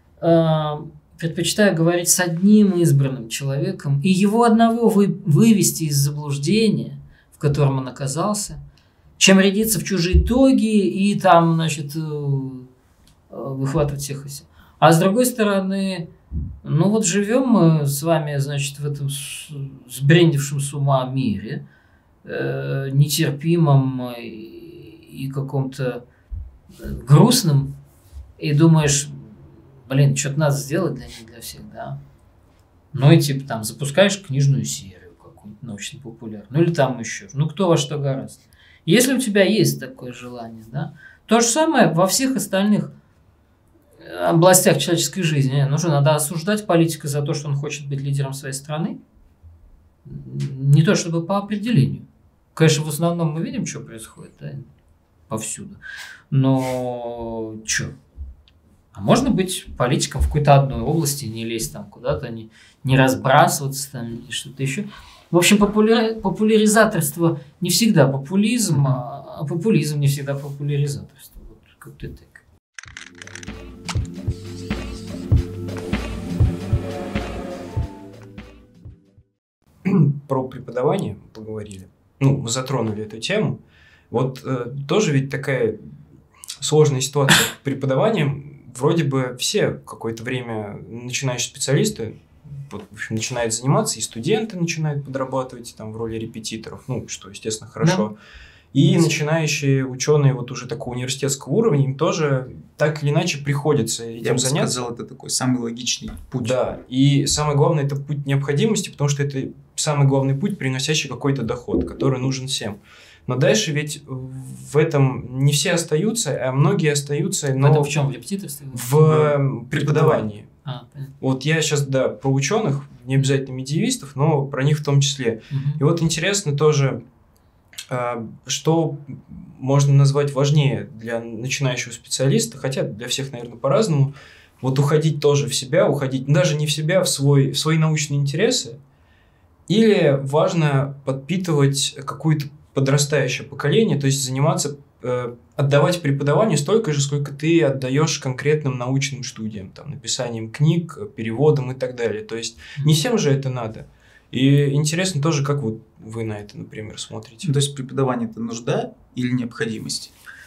S3: предпочитаю говорить с одним избранным человеком и его одного вывести из заблуждения, в котором он оказался, чем рядиться в чужие тоги и там, значит, выхватывать всех и всех. А с другой стороны, ну вот живем мы с вами, значит, в этом сбрендившем с ума мире, нетерпимом и каком-то грустном, и думаешь, блин, что-то надо сделать для них, для всех, да. Ну и типа там запускаешь книжную серию какую-нибудь научно-популярную, или там еще, ну кто во что гораздо. Если у тебя есть такое желание, да, то же самое во всех остальных областях человеческой жизни. Ну что, надо осуждать политика за то, что он хочет быть лидером своей страны? Не то чтобы по определению. Конечно, в основном мы видим, что происходит, да, повсюду. Но что? А можно быть политиком в какой-то одной области, не лезть там куда-то, не разбрасываться там, или что-то еще. В общем, популяризаторство не всегда популизм, а популизм не всегда популяризаторство. Вот как-то так.
S2: Про преподавание поговорили. Ну, мы затронули эту тему. Вот тоже ведь такая сложная ситуация с преподаванием. Вроде бы все какое-то время начинающие специалисты вот, в общем, начинают заниматься, и студенты начинают подрабатывать там в роли репетиторов, ну, что, естественно, хорошо. Да. И начинающие ученые вот уже такого университетского уровня, им тоже так или иначе приходится этим заняться. Я бы сказал,
S1: это такой самый логичный путь.
S2: Да, и самое главное, это путь необходимости, потому что это самый главный путь, приносящий какой-то доход, который нужен всем. Но дальше ведь в этом не все остаются, а многие остаются. Но
S3: это в чем? В репетиторстве?
S2: В преподавании. Вот я сейчас, да, про ученых, не обязательно медиевистов, но про них в том числе. И вот интересно тоже, что можно назвать важнее для начинающего специалиста, хотя для всех, наверное, по-разному. Вот уходить тоже в себя, уходить даже не в себя, в свои научные интересы. Или важно подпитывать какую-то подрастающее поколение, то есть заниматься, отдавать преподаванию столько же, сколько ты отдаешь конкретным научным студиям, там, написанием книг, переводом и так далее. То есть не всем же это надо. И интересно тоже, как вот вы на это, например, смотрите.
S1: То есть преподавание – это нужда или необходимость?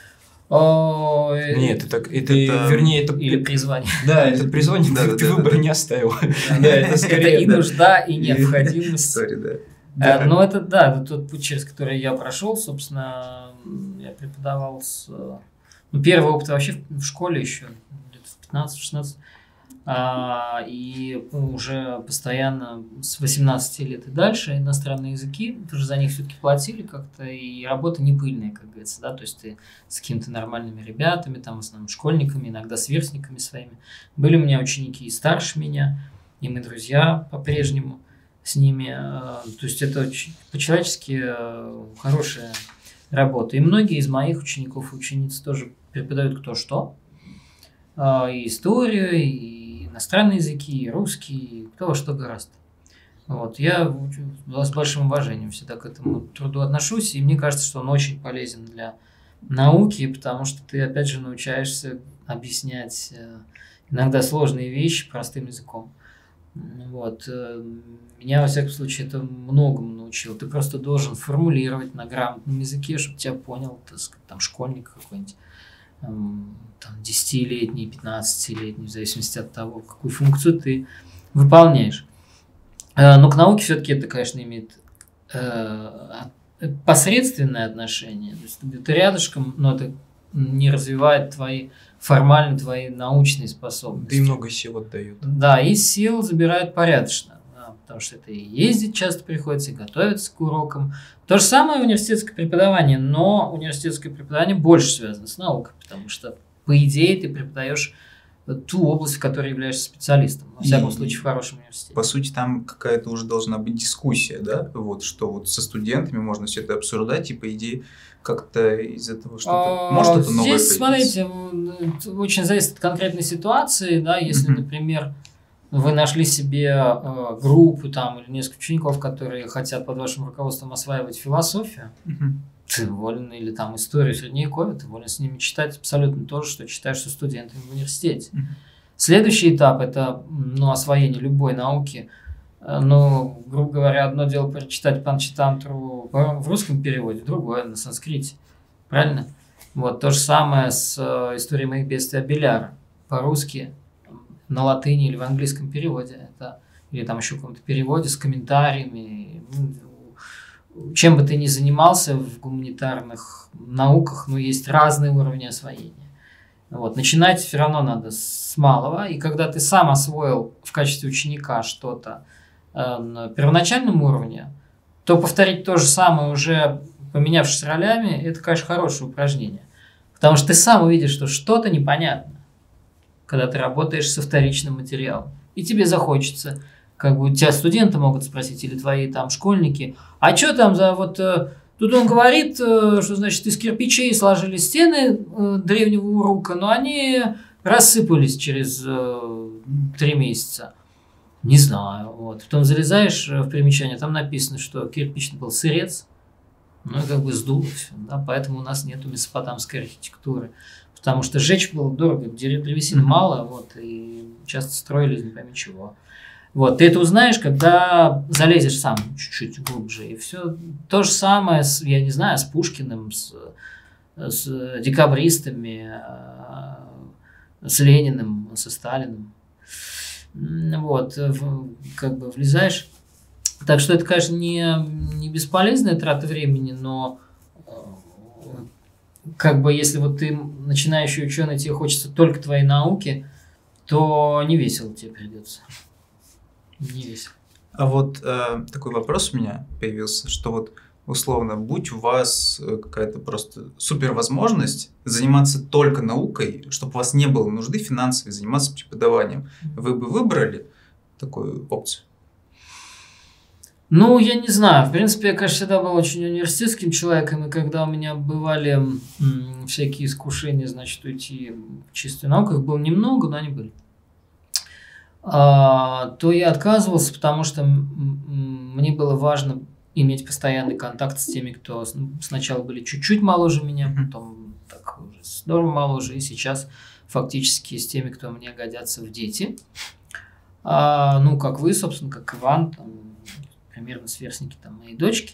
S2: Нет, это вернее, это...
S3: Или призвание.
S2: Да, это призвание, ты выбор не оставил. Да, это скорее...
S3: и нужда, и необходимость. Но это, да, тот путь, через который я прошел, собственно, я преподавал первый опыт вообще в школе еще, где-то в 15-16, и уже постоянно с 18 лет и дальше иностранные языки, потому что за них все-таки платили как-то, и работа не пыльная, как говорится, да, то есть ты с какими-то нормальными ребятами, там, в основном школьниками, иногда сверстниками своими. Были у меня ученики и старше меня, и мы друзья по-прежнему с ними, то есть это очень по-человечески хорошая работа. И многие из моих учеников и учениц тоже преподают кто что, и историю, и иностранные языки, и русский, и кто во что гораздо. Вот. Я с большим уважением всегда к этому труду отношусь, и мне кажется, что он очень полезен для науки, потому что ты, опять же, научаешься объяснять иногда сложные вещи простым языком. Вот. Меня, во всяком случае, это многому научило. Ты просто должен формулировать на грамотном языке, чтобы тебя понял, так сказать, там, школьник какой-нибудь, там, 10-летний, 15-летний, в зависимости от того, какую функцию ты выполняешь. Но к науке все-таки это, конечно, имеет посредственное отношение. То есть ты рядышком, но это не развивает формально твои научные способности.
S2: Да и много сил отдают.
S3: Да, и сил забирает порядочно. Да, потому что это и ездить часто приходится, и готовиться к урокам. То же самое университетское преподавание, но университетское преподавание больше связано с наукой, потому что, по идее, ты преподаешь ту область, в которой являешься специалистом. Во всяком случае, в хорошем университете.
S1: По сути, там какая-то уже должна быть дискуссия, да? Вот, что вот со студентами можно все это обсуждать, и, по идее, как-то из этого что-то... Может, это новое
S3: здесь, смотрите, очень зависит от конкретной ситуации, да, если, например, вы нашли себе группу там или несколько учеников, которые хотят под вашим руководством осваивать философию, ты волен, или там историю Средневековья, ты волен с ними читать абсолютно то же, что читаешь со студентами в университете. Следующий этап – это освоение любой науки. Ну, грубо говоря, одно дело прочитать Панчатантру в русском переводе, другое на санскрите. Правильно? Вот то же самое с историей моих бедствий Абеляра. По-русски, на латыни или в английском переводе. Это, или там еще в каком-то переводе с комментариями. Чем бы ты ни занимался в гуманитарных науках, есть разные уровни освоения. Вот. Начинать все равно надо с малого. И когда ты сам освоил в качестве ученика что-то на первоначальном уровне, то повторить то же самое, уже поменявшись ролями, это, конечно, хорошее упражнение. Потому что ты сам увидишь, что что-то непонятно, когда ты работаешь со вторичным материалом. И тебе захочется, у тебя студенты могут спросить, или твои там школьники, а что там за вот... Тут он говорит, что, значит, из кирпичей сложили стены древнего Урука, но они рассыпались через 3 месяца. Не знаю. Вот. Потом залезаешь в примечание, там написано, что кирпичный был сырец, и сдуло все. Да? Поэтому у нас нету месопотамской архитектуры. Потому что сжечь было дорого, древесины мало, вот, и часто строили из не пойми чего. Вот, ты это узнаешь, когда залезешь сам чуть-чуть глубже. И все то же самое, я не знаю, с Пушкиным, с декабристами, с Лениным, со Сталиным. Вот, влезаешь. Так что это, конечно, не бесполезная трата времени, но если вот ты начинающий ученый, тебе хочется только твоей науки, то не весело тебе придется. Не весело.
S1: А вот такой вопрос у меня появился, что вот условно, будь у вас какая-то просто супер возможность заниматься только наукой, чтобы у вас не было нужды финансовой заниматься преподаванием, вы бы выбрали такую опцию?
S3: Я не знаю. В принципе, я, конечно, всегда был очень университетским человеком, и когда у меня бывали всякие искушения, значит, уйти в чистую науку, их было немного, но они были. То я отказывался, потому что мне было важно иметь постоянный контакт с теми, кто сначала были чуть-чуть моложе меня, потом так уже здорово моложе, и сейчас фактически с теми, кто мне годятся в дети. Как вы, собственно, как Иван, там, примерно сверстники моей дочки.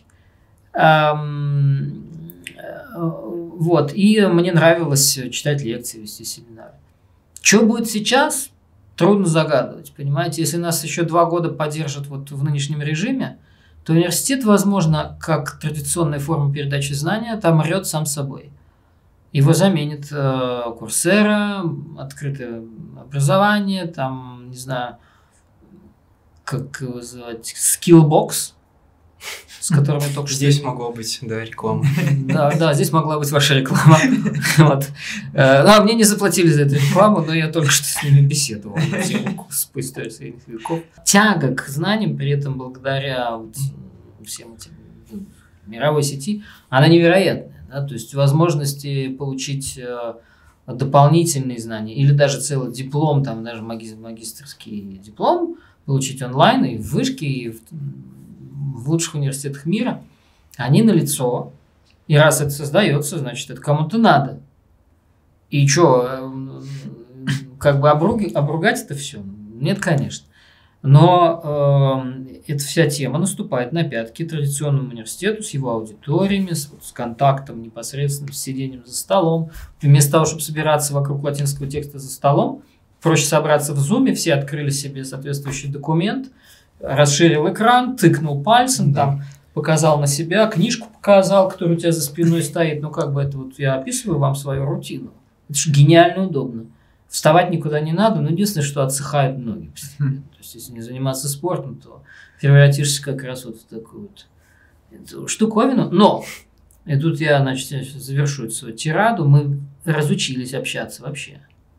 S3: Вот, и мне нравилось читать лекции, вести семинары. Что будет сейчас? Трудно загадывать, понимаете? Если нас еще 2 года поддержат вот в нынешнем режиме, то университет, возможно, как традиционная форма передачи знания, отомрет сам собой. Его заменит Курсера, открытое образование, там, не знаю, как его называть, Skillbox, с которым я только что...
S2: Здесь могла быть, да, реклама.
S3: Да, здесь могла быть ваша реклама. Мне не заплатили за эту рекламу, но я только что с ними беседовал по истории средних веков. Тяга к знаниям, при этом благодаря всем этим мировой сети, она невероятная. Да? То есть возможности получить дополнительные знания или даже целый диплом, там даже магистерский диплом, получить онлайн и в вышке, и в лучших университетах мира, они налицо. И раз это создается, значит, это кому-то надо. И что, обругать это все? Нет, конечно. Но эта вся тема наступает на пятки традиционному университету с его аудиториями, с контактом непосредственно, с сидением за столом. Вместо того, чтобы собираться вокруг латинского текста за столом, проще собраться в Zoom, все открыли себе соответствующий документ, расширил экран, тыкнул пальцем, там, показал на себя, книжку показал, которая у тебя за спиной стоит. Ну, как бы это вот я описываю вам свою рутину. Это же гениально удобно. Вставать никуда не надо, но единственное, что отсыхают ноги. То есть, если не заниматься спортом, то превратишься как раз вот в такую вот штуковину. Но, и тут я, значит, завершу свою тираду, мы разучились общаться вообще.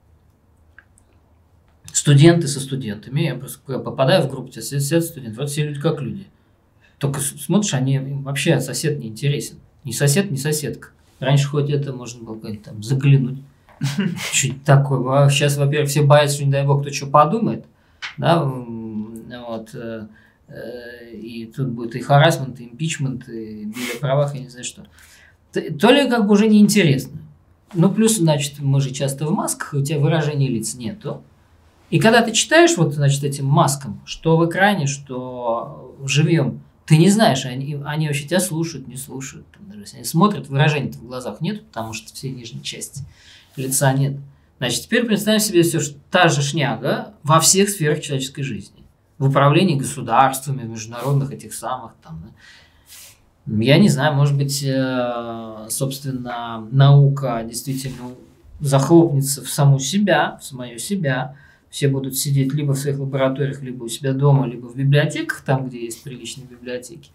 S3: Студенты со студентами, я просто попадаю в группу, тебя сидят студенты, вот все люди как люди. Только смотришь, они вообще сосед не интересен. Ни сосед, ни соседка. Раньше хоть это можно было как-нибудь там заглянуть. Чуть такое. Сейчас, во-первых, все боятся, что, не дай бог, кто что подумает. Да, вот. И тут будет и харассмент, и импичмент, и били о правах, я не знаю что. То ли как бы уже неинтересно. Ну, плюс, значит, мы же часто в масках, и у тебя выражения лиц нету. И когда ты читаешь вот, значит, этим маскам, что в экране, что живьем, ты не знаешь, они вообще тебя слушают, не слушают. Там, даже если они смотрят, выражений-то в глазах нет, потому что всей нижней части лица нет. Значит, теперь представим себе все, что та же шняга во всех сферах человеческой жизни. В управлении государствами, в международных этих самых там. Да. Я не знаю, может быть, собственно, наука действительно захлопнется в саму себя, в самое себя. Все будут сидеть либо в своих лабораториях, либо у себя дома, либо в библиотеках, там, где есть приличные библиотеки.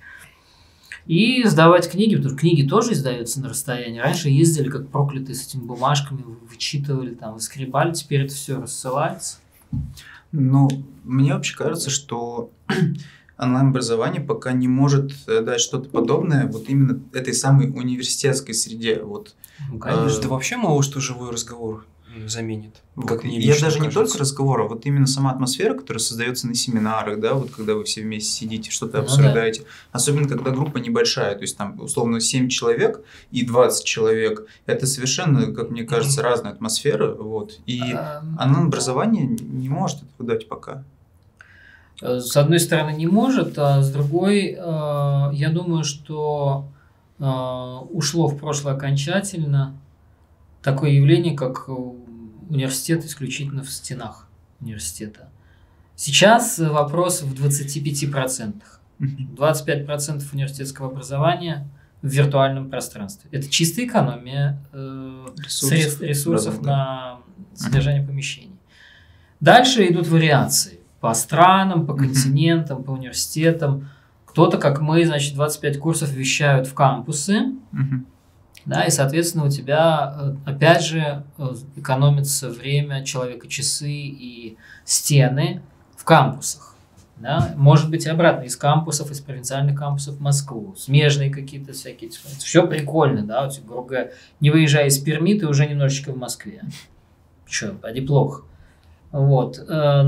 S3: И сдавать книги, потому что книги тоже издаются на расстоянии. Раньше ездили как проклятые с этими бумажками, вычитывали, там, выскребали, теперь это все рассылается.
S1: Ну, мне вообще кажется, что онлайн-образование пока не может дать что-то подобное вот именно этой самой университетской среде. Вот.
S2: Ну, конечно. Да вообще мало что живой разговор заменит.
S1: Как мне я даже не только разговор, а вот именно сама атмосфера, которая создается на семинарах, да, вот когда вы все вместе сидите, что-то обсуждаете. Да. Особенно, когда группа небольшая, то есть там условно 7 человек и 20 человек. Это совершенно, как мне кажется, разная атмосфера. Вот. И онлайн-образование не может этого дать пока.
S3: С одной стороны не может, а с другой, я думаю, что ушло в прошлое окончательно такое явление, как университет исключительно в стенах университета. Сейчас вопрос в 25%. 25% университетского образования в виртуальном пространстве. Это чистая экономия ресурсов на содержание помещений. Дальше идут вариации по странам, по континентам, по университетам. Кто-то, как мы, значит, 25 курсов вещают в кампусы. Да, и, соответственно, у тебя, опять же, экономится время, человека, часы и стены в кампусах. Да? Может быть, и обратно, из кампусов, из провинциальных кампусов в Москву. Смежные какие-то всякие. Все прикольно, да, у тебя, грубо говоря, не выезжая из Перми, ты уже немножечко в Москве. Че, поди плохо. Вот.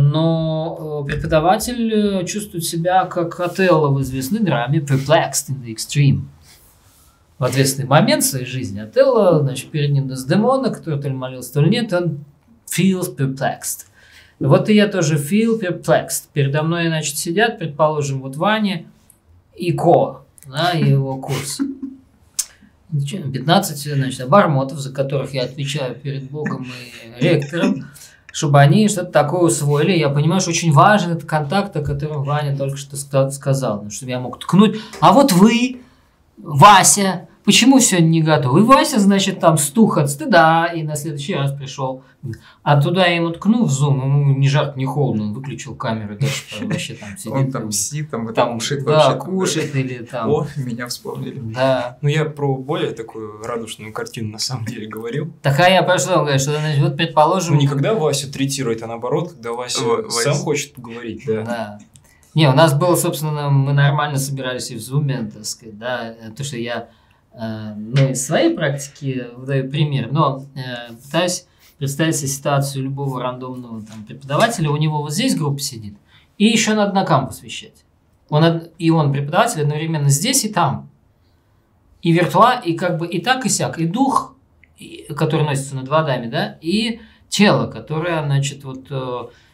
S3: Но преподаватель чувствует себя как Отелло в известной драме «Perplexed in the Extreme». В ответственный момент в своей жизни Отелло, значит, перед ним Дездемона, который то ли молился, то ли нет, он feels perplexed. Вот и я тоже feel perplexed. Передо мной, значит, сидят, предположим, вот Ваня и Ко, да, и его курс. 15, значит, обормотов, за которых я отвечаю перед Богом и ректором, чтобы они что-то такое усвоили. Я понимаю, что очень важен этот контакт, о котором Ваня только что сказал. Чтобы я мог ткнуть. А вот вы, Вася, почему сегодня не готовы? И Вася, значит, там стух от стыда, и на следующий раз пришел. А туда я ему ткну в Zoom, ему ни жарко, ни холодно, он выключил камеру, дальше вообще там сидит.
S1: Он там сидит, там
S3: кушает вообще. Да, кушает или там.
S1: О, меня вспомнили.
S3: Да.
S2: Ну, я про более такую радужную картину на самом деле говорил.
S3: Так, а я про что говорю, что, значит, вот предположим...
S2: Ну, не когда Вася третирует, а наоборот, когда Вася сам хочет поговорить, да.
S3: Да. Не, у нас было, собственно, мы нормально собирались и в Zoom, так сказать, да, то, что я... Ну, из своей практики даю пример, но пытаюсь представить себе ситуацию любого рандомного там, преподавателя. У него вот здесь группа сидит, и еще надо на кампус вещать. Он преподаватель одновременно здесь и там. И и как бы и так, и сяк. И дух, который носится над водами, да, и тело, которое, значит, вот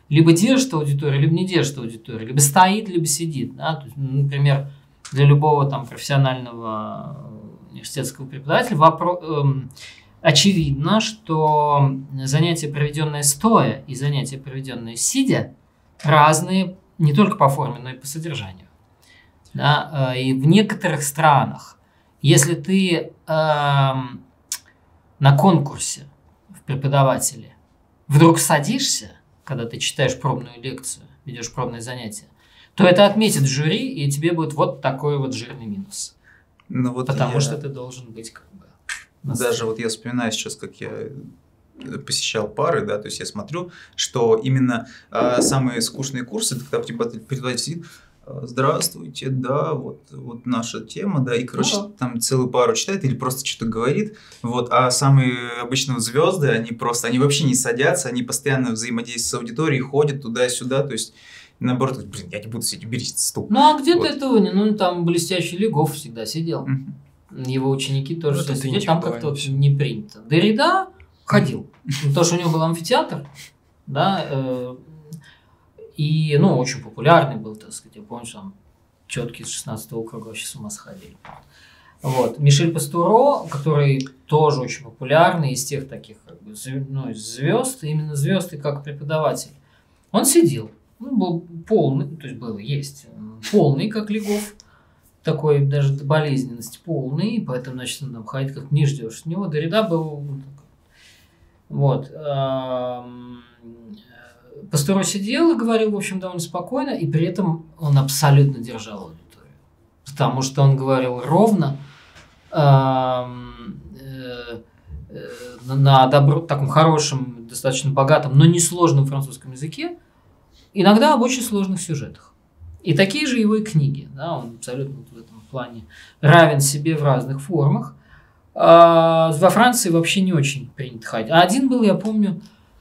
S3: либо держит аудиторию, либо не держит аудиторию, либо стоит, либо сидит. Да? То есть, например, для любого там профессионального университетского преподавателя очевидно, что занятия, проведенные стоя, и занятия, проведенные сидя, разные не только по форме, но и по содержанию. Да? И в некоторых странах, если ты на конкурсе в преподавателе вдруг садишься, когда ты читаешь пробную лекцию, ведешь пробное занятие, то это отметит жюри, и тебе будет вот такой вот жирный минус.
S1: Ну, вот
S3: потому что ты должен быть как бы...
S1: Даже вот я вспоминаю сейчас, как я посещал пары, да, то есть я смотрю, что именно самые скучные курсы, это когда преподаватель сидит: здравствуйте, да, вот наша тема, да, и, короче, там целую пару читает или просто что-то говорит, вот, а самые обычно звезды, они вообще не садятся, они постоянно взаимодействуют с аудиторией, ходят туда-сюда, то есть, наоборот, блин, я не буду сидеть, уберите стул.
S3: Ну, а где-то этого не, ну, там блестящий Легов всегда сидел, его ученики тоже сидели, там как-то не принято. Derrida ходил, потому что у него был амфитеатр, да, и, ну, очень популярный был, так сказать, я помню, что там четкий из 16-го округа вообще с ума сходили. Вот. Мишель Пастуро, который тоже очень популярный, из тех таких как бы, звезд, именно звезд и как преподаватель, он сидел, он был полный, то есть полный, как Легов, такой даже до болезненности полный, поэтому, значит, он там ходит, как не ждешь. У него Derrida был вот. Пастуро сидел и говорил, в общем, довольно спокойно, и при этом он абсолютно держал аудиторию. Потому что он говорил ровно, на таком хорошем, достаточно богатом, но несложном французском языке, иногда об очень сложных сюжетах. И такие же его и книги. Да, он абсолютно в этом плане равен себе в разных формах. Во Франции вообще не очень принято ходить. А один был, я помню,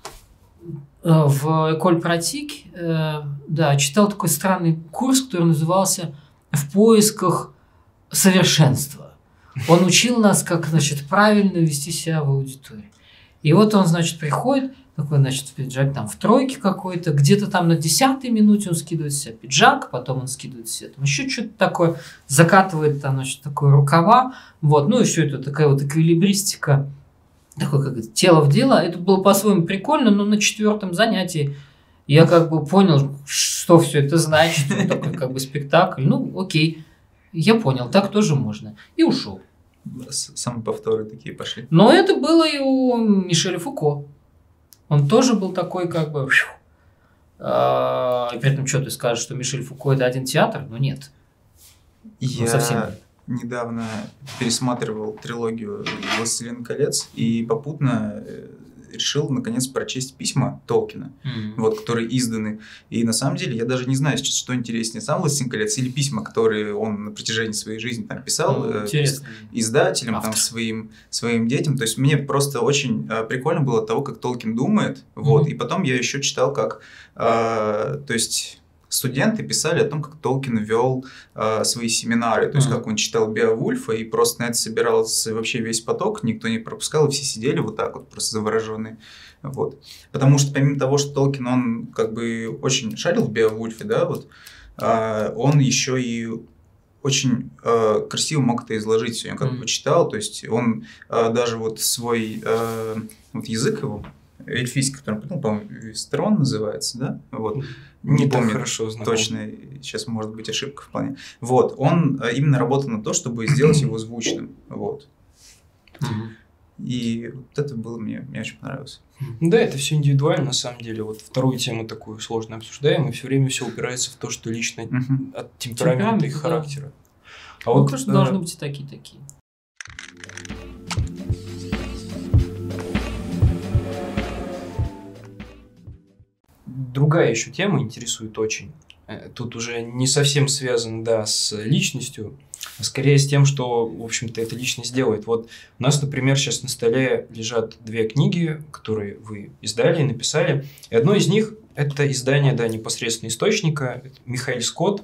S3: в École Pratique, да, читал такой странный курс, который назывался «В поисках совершенства». Он учил нас, как, значит, правильно вести себя в аудитории. И вот он, значит, приходит, такой, значит, в пиджак, там, в тройке какой-то, где-то там на 10-й минуте он скидывает с себя пиджак, потом он скидывает с себя там еще что-то такое, закатывает там, значит, такое рукава, вот, ну и все это такая вот эквилибристика, такое как тело в дело. Это было по-своему прикольно, но на 4-м занятии я как бы понял, что все это значит, вот такой как бы спектакль, ну окей, я понял, так тоже можно, и ушел.
S1: Самоповторы такие пошли.
S3: Но это было и у Мишеля Фуко. Он тоже был такой как бы... И при этом что ты скажешь, что Мишель Фуко это один театр? Ну нет.
S1: Я
S3: совсем нет.
S1: Недавно пересматривал трилогию «Властелин колец» и попутно решил наконец прочесть письма Толкина, вот, которые изданы. И на самом деле я даже не знаю, что интереснее, сам «Властелин колец» или письма, которые он на протяжении своей жизни там, писал издателям, там, своим детям. То есть мне просто очень прикольно было от того, как Толкин думает. Вот. И потом я еще читал, как... то есть... студенты писали о том, как Толкин вел свои семинары, то есть как он читал Беовульфа и просто на это собирался вообще весь поток, никто не пропускал, и все сидели вот так вот, просто завороженные. Вот. Потому что помимо того, что Толкин, он как бы очень шарил в Беовульфе, да, вот, он еще и очень красиво мог это изложить, я как бы читал, то есть он даже вот свой вот язык его, эльфийский, который он придумал, по-моему, Вестерон называется, да? Вот. Не помню хорошо точно, сейчас может быть ошибка в плане. Вот, он именно работал на то, чтобы сделать его звучным. Вот. И вот это было мне очень понравилось.
S2: Да, это все индивидуально, на самом деле. Вот вторую тему такую сложно обсуждаем, и все время все упирается в то, что лично от темперамента и характера.
S3: А вот просто должны быть и такие.
S2: Другая еще тема интересует очень. Тут уже не совсем связано, да, с личностью, а скорее с тем, что, в общем-то, эта личность делает. Вот у нас, например, сейчас на столе лежат 2 книги, которые вы издали и написали. И одно из них – это издание, да, непосредственно источника. Михаэль Скотт,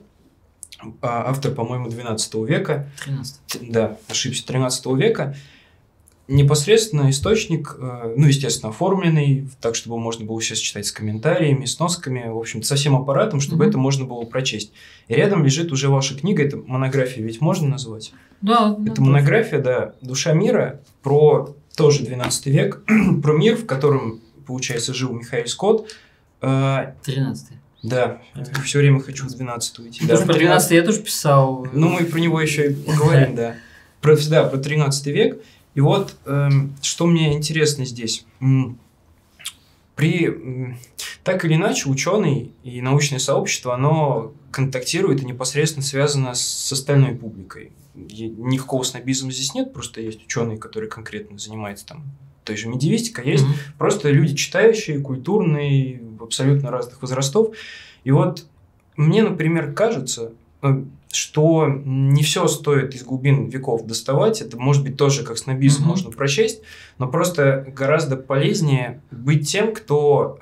S2: автор, по-моему, 12 века.
S3: 13.
S2: Да, ошибся, 13 века. непосредственно источник, ну, естественно, оформленный, так, чтобы можно было сейчас читать с комментариями, с носками, в общем-то, со всем аппаратом, чтобы это можно было прочесть. И рядом лежит уже ваша книга, это монография, ведь можно назвать?
S3: Да.
S2: Это монография, да, «Душа мира», про тоже 12 век, про мир, в котором, получается, жил Михаил Скотт.
S3: 13-й.
S2: Да, все время хочу в 12-ю идти.
S3: Да, про 12-й я тоже писал.
S2: Ну, мы про него еще и поговорим, да. Про 13 век. И вот, что мне интересно здесь. Так или иначе, ученый и научное сообщество, оно контактирует и непосредственно связано с остальной публикой. Никакого снобизма здесь нет, просто есть ученые, которые конкретно занимаются там той же медиевистикой, есть просто люди читающие, культурные, абсолютно разных возрастов. И вот мне, например, кажется, что не все стоит из глубин веков доставать. Это, может быть, тоже как снобизм можно прочесть, но просто гораздо полезнее быть тем, кто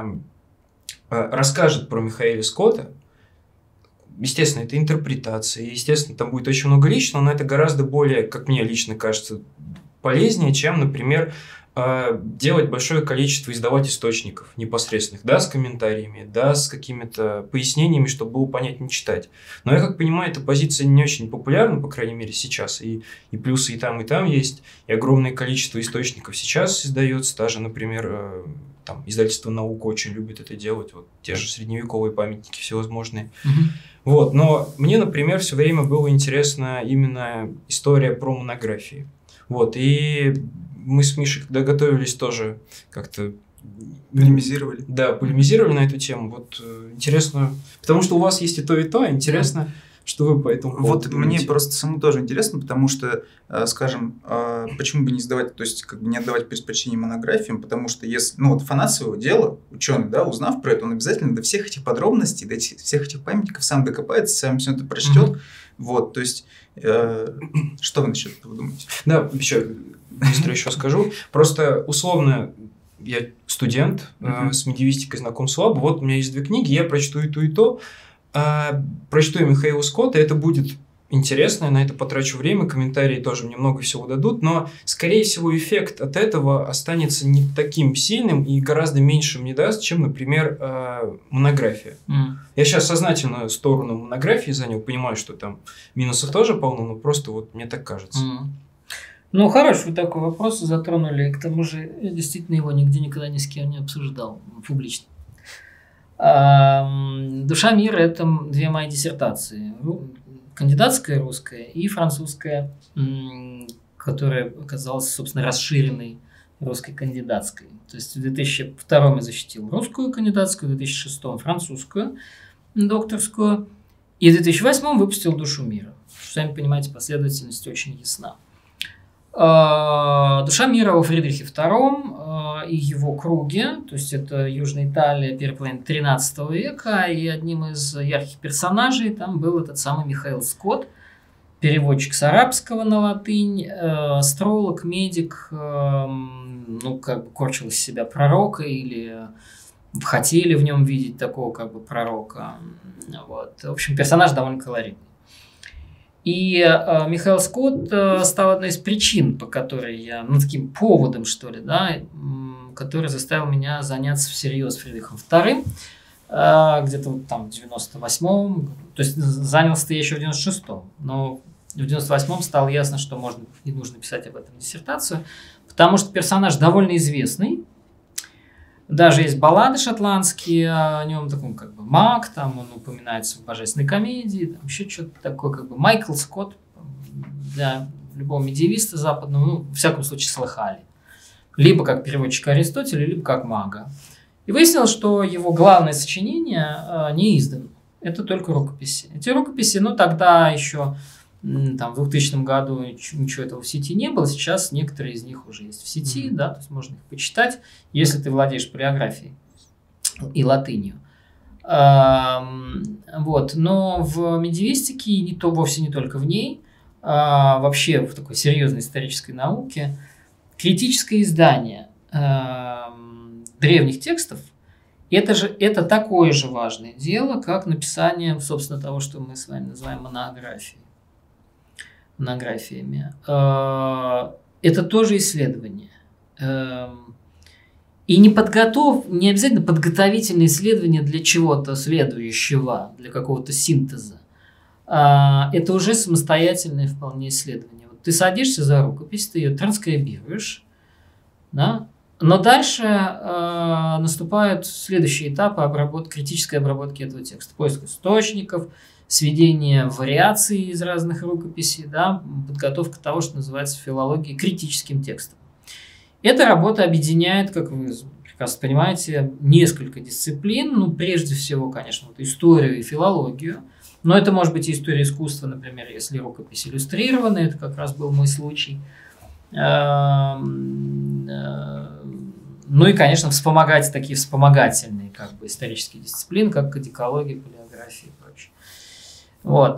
S2: расскажет про Михаила Скотта. Естественно, это интерпретация, естественно, там будет очень много личного, но это гораздо более, как мне лично кажется, полезнее, чем, например, делать большое количество, издавать источников непосредственных, да, с комментариями, да, с какими-то пояснениями, чтобы было понятнее читать. Но я как понимаю, эта позиция не очень популярна, по крайней мере, сейчас. И плюсы и там есть. И огромное количество источников сейчас издается. Даже, например, там, издательство «Наука» очень любит это делать. Вот те же средневековые памятники всевозможные. Вот. Но мне, например, все время было интересно именно история про монографии. Вот. И мы с Мишей, когда готовились, тоже как-то
S1: полемизировали.
S2: Да, полемизировали на эту тему. Вот интересно, потому что у вас есть и то, что вы по этому поводу
S1: Вот думаете? Мне просто самому тоже интересно, потому что, скажем, почему бы не сдавать, то есть как бы не отдавать предпочтение монографиям, потому что если, ну вот фанат своего дела, ученый, да, узнав про это, он обязательно до всех этих подробностей, до всех этих памятников сам докопается, сам все это прочтет. Вот, то есть, что вы насчет этого думаете?
S2: Да, быстро еще скажу. Просто условно я студент, с медиевистикой знаком слабо. Вот у меня есть 2 книги, я прочту и то. Прочту и Михаила Скотта, это будет интересно, я на это потрачу время, комментарии тоже мне много всего дадут, но, скорее всего, эффект от этого останется не таким сильным и гораздо меньше мне даст, чем, например, монография. Я сейчас сознательно сторону монографии занял, понимаю, что там минусов тоже полно, но просто вот мне так кажется.
S3: Ну, хороший вы такой вопрос затронули, к тому же я действительно его нигде никогда ни с кем не обсуждал публично. «Душа мира» – это 2 мои диссертации. Кандидатская русская и французская, которая оказалась, собственно, расширенной русской кандидатской. То есть в 2002 я защитил русскую кандидатскую, в 2006 французскую докторскую, и в 2008 выпустил «Душу мира». Сами понимаете, последовательность очень ясна. «Душа мира» во Фридрихе II и его круге, то есть это Южная Италия, первая половина 13 века, и одним из ярких персонажей там был этот самый Михаил Скотт, переводчик с арабского на латынь, астролог, медик, ну, как бы корчил из себя пророка или хотели в нем видеть такого как бы пророка. Вот. В общем, персонаж довольно колоритный. И Михаил Скотт стал одной из причин, по которой я, ну, таким поводом, что ли, да, который заставил меня заняться всерьез Фридрихом II, где-то вот там в 98-м, то есть занялся я еще в 96-м, но в 98-м стало ясно, что можно и нужно писать об этом диссертацию, потому что персонаж довольно известный. Даже есть баллады шотландские о нем, таком как бы маг, там он упоминается в «Божественной комедии», там еще что-то такое, как бы Майкл Скотт, для любого медиевиста западного, ну, в всяком случае, слыхали. Либо как переводчика Аристотеля, либо как мага. И выяснилось, что его главное сочинение не издано. Это только рукописи. Эти рукописи, ну, тогда еще там, в 2000 году ничего этого в сети не было, сейчас некоторые из них уже есть в сети, да, то есть можно их почитать, если ты владеешь палеографией и латынью. Вот. Но в медиевистике, вовсе не только в ней, вообще в такой серьезной исторической науке, критическое издание древних текстов это такое же важное дело, как написание, собственно, того, что мы с вами называем монографиями. это тоже исследование. И не обязательно подготовительное исследование для чего-то следующего, для какого-то синтеза. Это уже самостоятельное вполне исследование. Вот ты садишься за рукопись, ты ее транскрибируешь, да? Но дальше наступают следующие этапы критической обработки этого текста. Поиск источников, сведение вариаций из разных рукописей, да? Подготовка того, что называется в филологии критическим текстом. Эта работа объединяет, как вы прекрасно понимаете, несколько дисциплин. Ну, прежде всего, конечно, вот историю и филологию. Но это может быть и история искусства, например, если рукопись иллюстрирована. Это как раз был мой случай. Ну и, конечно, такие вспомогательные как бы, исторические дисциплины, как кодикология, палеография и прочее. Вот.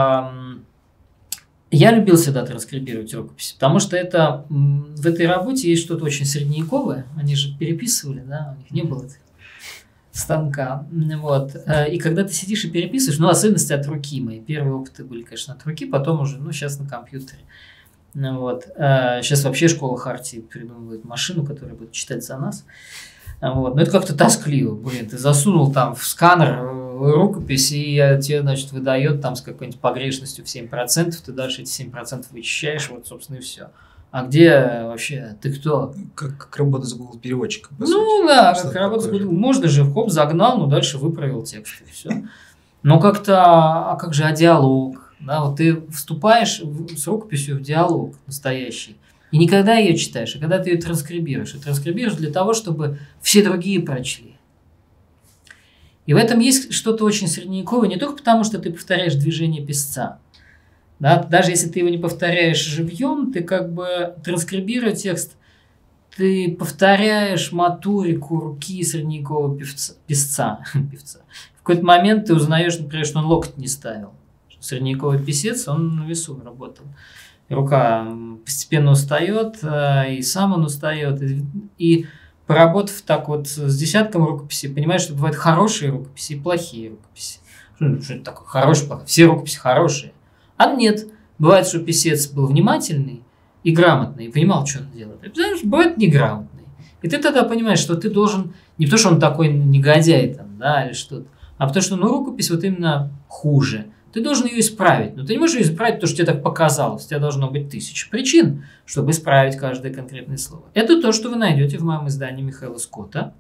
S3: Я любил всегда транскрибировать рукописи, потому что в этой работе есть что-то очень средневековое. Они же переписывали, да, у них не было станка. Вот. И когда ты сидишь и переписываешь, ну, особенности от руки. Мои первые опыты были, конечно, от руки, потом уже, ну, сейчас на компьютере. Вот. Сейчас вообще школа Хартии придумывает машину, которая будет читать за нас. Вот. Но это как-то тоскливо. Блин, ты засунул там в сканер рукопись, и тебе, значит, выдает там с какой-нибудь погрешностью в 7%, ты дальше эти 7% вычищаешь, вот, собственно, и все. А где вообще? Ты кто?
S1: Как работа с Google переводчиком.
S3: Ну да, как работа с Google. Можно же, хоп, загнал, но дальше выправил текст, и все. Но как-то, а как же, диалог? Да, вот ты вступаешь с рукописью в диалог настоящий, и никогда ее читаешь, а когда ты ее транскрибируешь. И транскрибируешь для того, чтобы все другие прочли. И в этом есть что-то очень средневековое, не только потому, что ты повторяешь движение писца. Да? Даже если ты его не повторяешь живьем, ты как бы, транскрибируя текст, ты повторяешь моторику руки средневекового писца. В какой-то момент ты узнаешь, например, что он локоть не ставил. Средневековый писец, он на весу работал. Рука постепенно устает, и сам он устает. И поработав так вот с десятком рукописей, понимаешь, что бывают хорошие рукописи и плохие рукописи. Что это такое? Хорошие, плохие. Все рукописи хорошие. А нет. Бывает, что писец был внимательный и грамотный, и понимал, что он делает. И, знаешь, бывает неграмотный. И ты тогда понимаешь, что ты должен, не потому что он такой негодяй там, да, или что-то, а потому что, ну, рукопись вот именно хуже. Ты должен ее исправить. Но ты не можешь ее исправить, потому что тебе так показалось. У тебя должно быть 1000 причин, чтобы исправить каждое конкретное слово. Это то, что вы найдете в моем издании Михаила Скотта.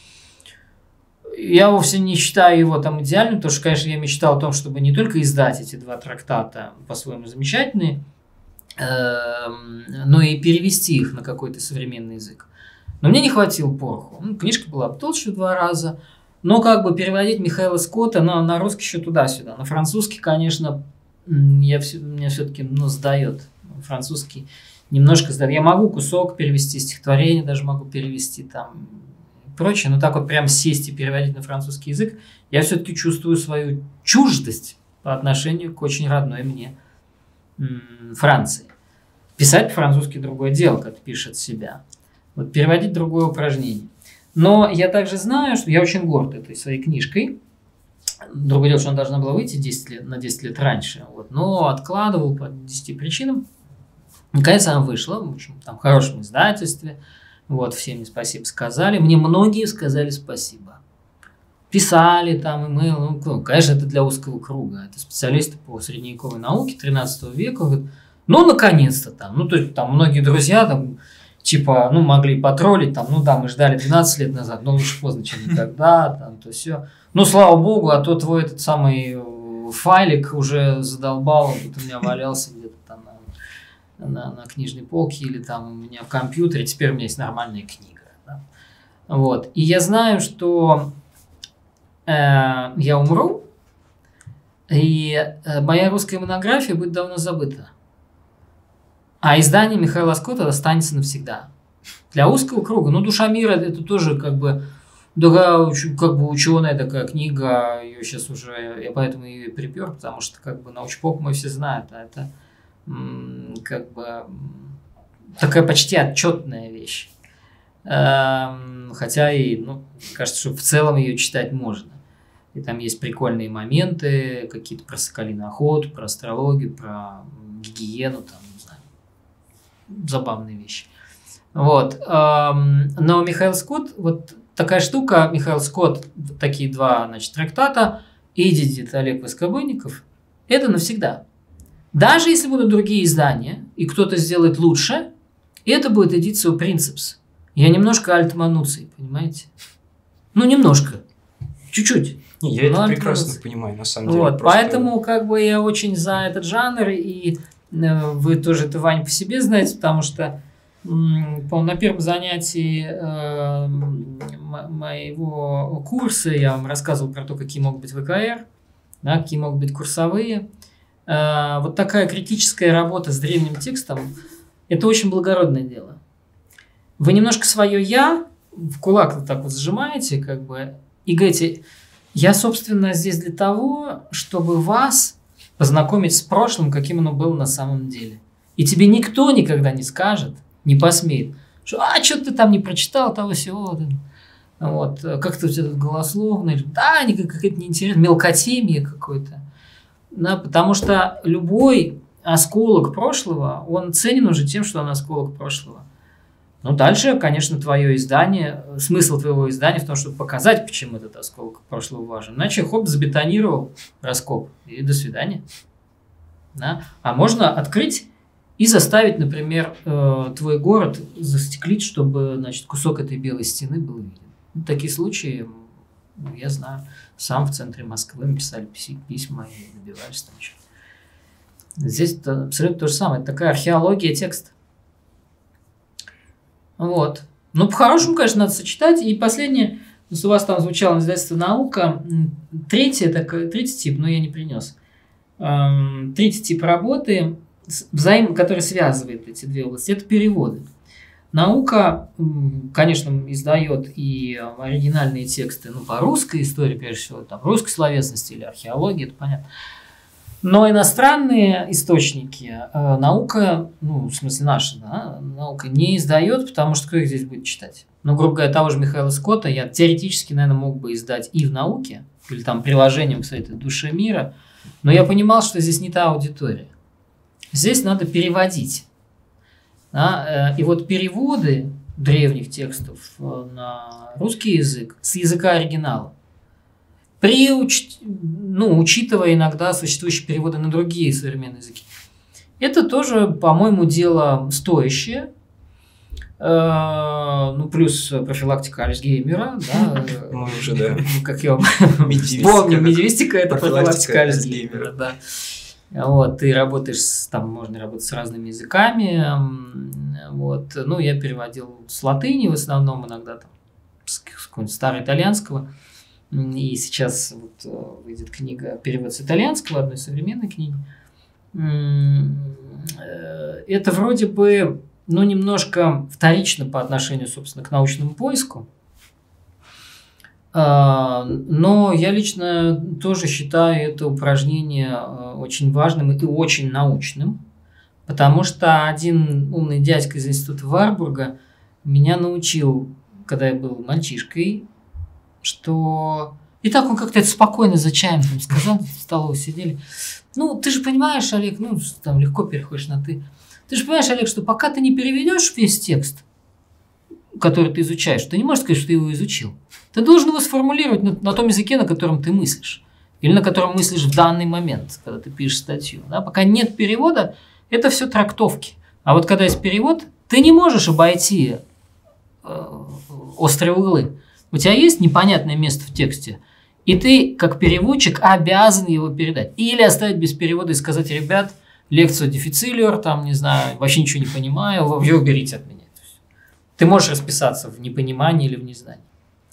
S3: Я вовсе не считаю его там идеальным, потому что, конечно, я мечтал о том, чтобы не только издать эти 2 трактата, по-своему замечательные, но и перевести их на какой-то современный язык. Но мне не хватило пороху. Книжка была толще в 2 раза. Но как бы переводить Михаила Скотта на русский еще туда-сюда. На французский, конечно, меня все-таки сдает. Французский немножко сдает. Я могу кусок перевести, стихотворение даже могу перевести там и прочее. Но так вот прям сесть и переводить на французский язык, я все-таки чувствую свою чуждость по отношению к очень родной мне Франции. Писать по-французски другое дело, как пишет себя. Вот переводить другое упражнение. Но я также знаю, что я очень горд этой своей книжкой. Другое дело, что она должна была выйти на 10 лет раньше. Вот, но откладывал по 10 причинам. Наконец она вышла, в общем, там, в хорошем издательстве. Вот, всем мне спасибо сказали. Мне многие сказали спасибо. Писали там, имейл. Ну, конечно, это для узкого круга. Это специалисты по средневековой науке 13 века. Говорят, ну, наконец-то там. Ну, то есть, там многие друзья там, типа, ну, могли потроллить, там, ну да, мы ждали 12 лет назад, но лучше поздно, чем никогда, там, то все. Ну, слава богу, а то твой этот самый файлик уже задолбал, тут у меня валялся где-то там на книжной полке или там у меня в компьютере, теперь у меня есть нормальная книга. Да? Вот. И я знаю, что я умру, и моя русская монография будет давно забыта. А издание Михаила Скотта останется навсегда. Для узкого круга. Ну, «Душа мира» это тоже как бы ученая такая книга. Ее сейчас уже, я поэтому ее и припер, потому что как бы научпоп мы все знают, а это как бы такая почти отчетная вещь. Хотя и, ну, кажется, что в целом ее читать можно. И там есть прикольные моменты, какие-то про соколиный охоту, про астрологию, про гигиену, там, не знаю, забавные вещи. Вот. Но Михаил Скотт, вот такая штука, Михаил Скотт, такие два, значит, трактата, Эдидит, Олег Воскобойников, это навсегда. Даже если будут другие издания, и кто-то сделает лучше, это будет Editio Princeps. Я немножко альтмануций, понимаете? Ну, немножко. Чуть-чуть.
S2: Не, я это прекрасно понимаю, на самом деле.
S3: Вот,
S2: просто...
S3: Поэтому как бы я очень за этот жанр, и вы тоже это, Вань, по себе знаете, потому что на первом занятии моего курса я вам рассказывал про то, какие могут быть ВКР, да, какие могут быть курсовые. Вот такая критическая работа с древним текстом – это очень благородное дело. Вы немножко свое «я» в кулак вот так вот сжимаете, как бы, и говорите, я, собственно, здесь для того, чтобы вас познакомить с прошлым, каким оно было на самом деле. И тебе никто никогда не скажет, не посмеет, что что ты там не прочитал того всего. Вот, как-то у тебя тут голословно, или да, какая-то неинтересная, мелкотемия какой-то. Да, потому что любой осколок прошлого, он ценен уже тем, что он осколок прошлого. Ну, дальше, конечно, твое издание, смысл твоего издания в том, чтобы показать, почему этот осколок прошлого важен. Иначе, хоп, забетонировал раскоп, и до свидания. Да? А можно открыть и заставить, например, твой город застеклить, чтобы, значит, кусок этой белой стены был виден. Такие случаи, я знаю, сам в центре Москвы мы писали письма и добивались там чего. Здесь абсолютно то же самое. Это такая археология текста. Вот. Ну, по-хорошему, конечно, надо сочетать. И последнее, у вас там звучало издательство «Наука». Третий тип, но я не принес. Третий тип работы, который связывает эти две области, это переводы. Наука, конечно, издает и оригинальные тексты, ну, по русской истории, прежде всего, там, русской словесности или археологии, это понятно. Но иностранные источники наука, ну, в смысле наша, да, наука не издает, потому что кто их здесь будет читать? Ну, грубо говоря, того же Михаила Скотта я теоретически, наверное, мог бы издать и в науке, или там приложением, кстати, «Душе мира», но я понимал, что здесь не та аудитория. Здесь надо переводить. Да? И вот переводы древних текстов на русский язык с языка оригинала, учитывая иногда существующие переводы на другие современные языки. Это тоже, по-моему, дело стоящее. Ну, плюс профилактика Альцгеймера. Да,
S2: мы уже, да.
S3: Как я помню, медиевистика – это профилактика Альцгеймера. Да. Вот, ты работаешь, там можно работать с разными языками. Вот. Ну, я переводил с латыни в основном, иногда там, с какого-нибудь староитальянского. И сейчас вот выйдет книга «Перевод с итальянского», одной современной книги. Это вроде бы, ну, немножко вторично по отношению, собственно, к научному поиску. Но я лично тоже считаю это упражнение очень важным и очень научным, потому что один умный дядька из института Варбурга меня научил, когда я был мальчишкой, что... И так он как-то это спокойно за чаем там сказал, в столовой сидели. Ну, ты же понимаешь, Олег, ну, там легко переходишь на «ты». Ты же понимаешь, Олег, что пока ты не переведешь весь текст, который ты изучаешь, ты не можешь сказать, что ты его изучил. Ты должен его сформулировать на том языке, на котором ты мыслишь. Или на котором мыслишь в данный момент, когда ты пишешь статью. Да? Пока нет перевода, это все трактовки. А вот когда есть перевод, ты не можешь обойти острые углы. У тебя есть непонятное место в тексте, и ты, как переводчик, обязан его передать. Или оставить без перевода и сказать: ребят, лекцию дефицилиор, там, не знаю, вообще ничего не понимаю, вы уберите от меня. Ты можешь расписаться в непонимании или в незнании.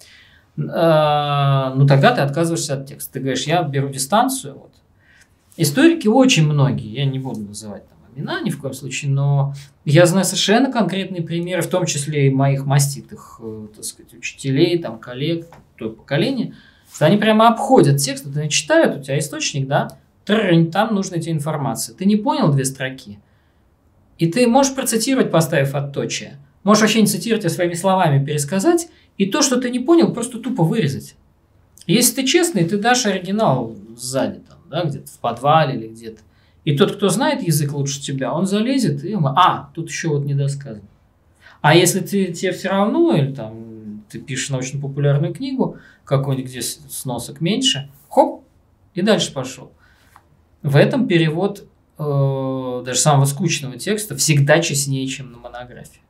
S3: Ну, тогда ты отказываешься от текста. Ты говоришь: я беру дистанцию. Вот. Историки очень многие, я не буду называть там имена ни в коем случае, но я знаю совершенно конкретные примеры, в том числе и моих маститых, так сказать, учителей, там, коллег, того поколения, что они прямо обходят текст, они читают, у тебя источник, да, там нужна тебе информация. Ты не понял 2 строки, и ты можешь процитировать, поставив отточие. Можешь вообще не цитировать, а своими словами пересказать, и то, что ты не понял, просто тупо вырезать. Если ты честный, ты дашь оригинал сзади, там, да, где-то в подвале или где-то. И тот, кто знает язык лучше тебя, он залезет и тут еще вот недосказано. А если тебе все равно, или там ты пишешь научно-популярную книгу, какой-нибудь, где сносок меньше, хоп, и дальше пошел. В этом перевод даже самого скучного текста всегда честнее, чем на монографии.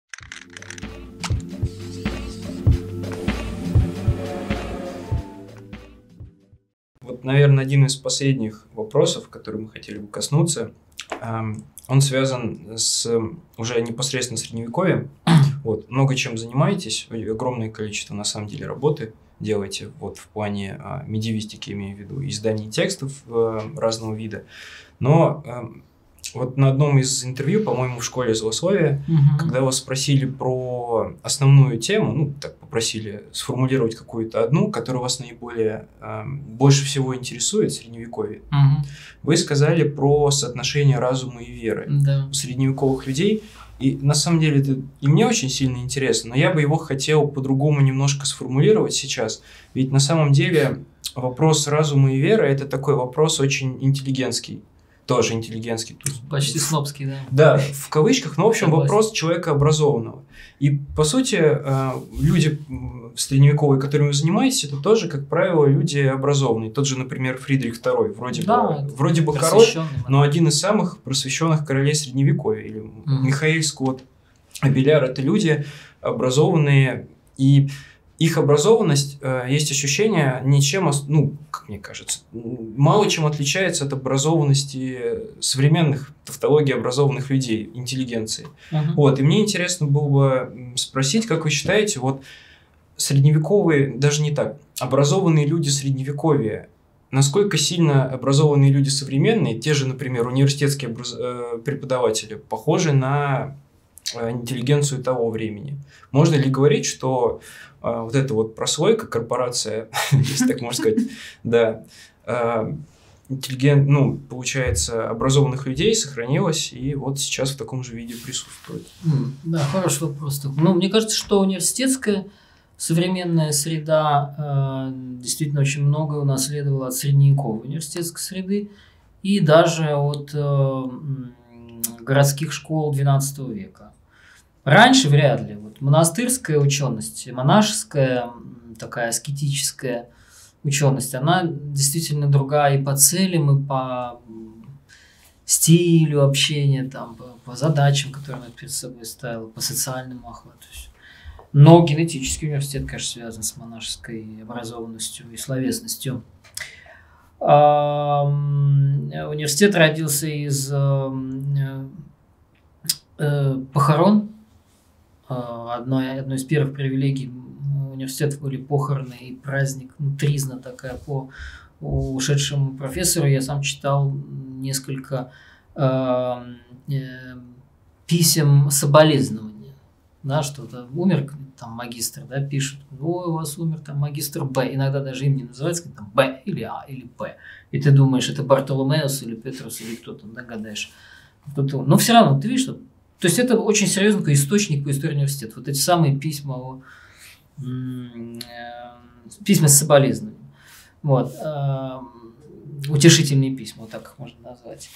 S2: Вот, наверное, один из последних вопросов, который мы хотели бы коснуться, он связан с уже непосредственно средневековьем. Вот, много чем занимаетесь, огромное количество, на самом деле, работы делаете вот, в плане медиевистики, имею в виду, изданий текстов разного вида. Но вот на одном из интервью, по-моему, в школе злословия, когда вас спросили про основную тему, так попросили сформулировать какую-то одну, которая вас наиболее, больше всего интересует в средневековье, вы сказали про соотношение разума и веры у средневековых людей. И на самом деле это и мне очень сильно интересно, но я бы его хотел по-другому немножко сформулировать сейчас. Ведь на самом деле вопрос разума и веры – это такой вопрос очень интеллигентский. Тоже интеллигентский.
S3: Почти снобский, да.
S2: Да, в кавычках, но в общем вопрос человека образованного. И по сути люди средневековые, которыми вы занимаетесь, это тоже, как правило, люди образованные. Тот же, например, Фридрих II, вроде бы король, но один из самых просвещенных королей средневековья. Или Михаил Скотт, Абеляр – это люди образованные, и их образованность, есть ощущение, ничем, как мне кажется, мало чем отличается от образованности современных, тавтологии образованных людей, интеллигенции. Вот, и мне интересно было бы спросить, как вы считаете, вот средневековые, даже не так, образованные люди средневековья, насколько сильно образованные люди современные, те же, например, университетские преподаватели, похожи на интеллигенцию того времени? Можно ли говорить, что вот эта вот прослойка, корпорация, если так можно сказать, да, получается, образованных людей сохранилась и вот сейчас в таком же виде присутствует?
S3: Да, хороший вопрос. Мне кажется, что университетская современная среда действительно очень многое унаследовала от средневековой университетской среды и даже от городских школ XII века. Раньше вряд ли. Вот монастырская ученость, монашеская, такая аскетическая ученость, она действительно другая и по целям, и по стилю общения, там, по задачам, которые она перед собой ставила, по социальному охвату. Но генетический университет, конечно, связан с монашеской образованностью и словесностью. Университет родился из похорон. Одной из первых привилегий университета были похороны и праздник, тризна такая по ушедшему профессору. Я сам читал несколько писем соболезнования. Да, что-то умер там магистр, да, пишут, ой, у вас умер там магистр Б, иногда даже им не называется, там Б или А или П, и ты думаешь, это Бартоломеус или Петрус или кто-то, догадаешь. Но все равно ты видишь, что, то есть это очень серьезный источник по истории университета. Вот эти самые письма, письма с соболезнованием, вот, утешительные письма, вот так их можно назвать.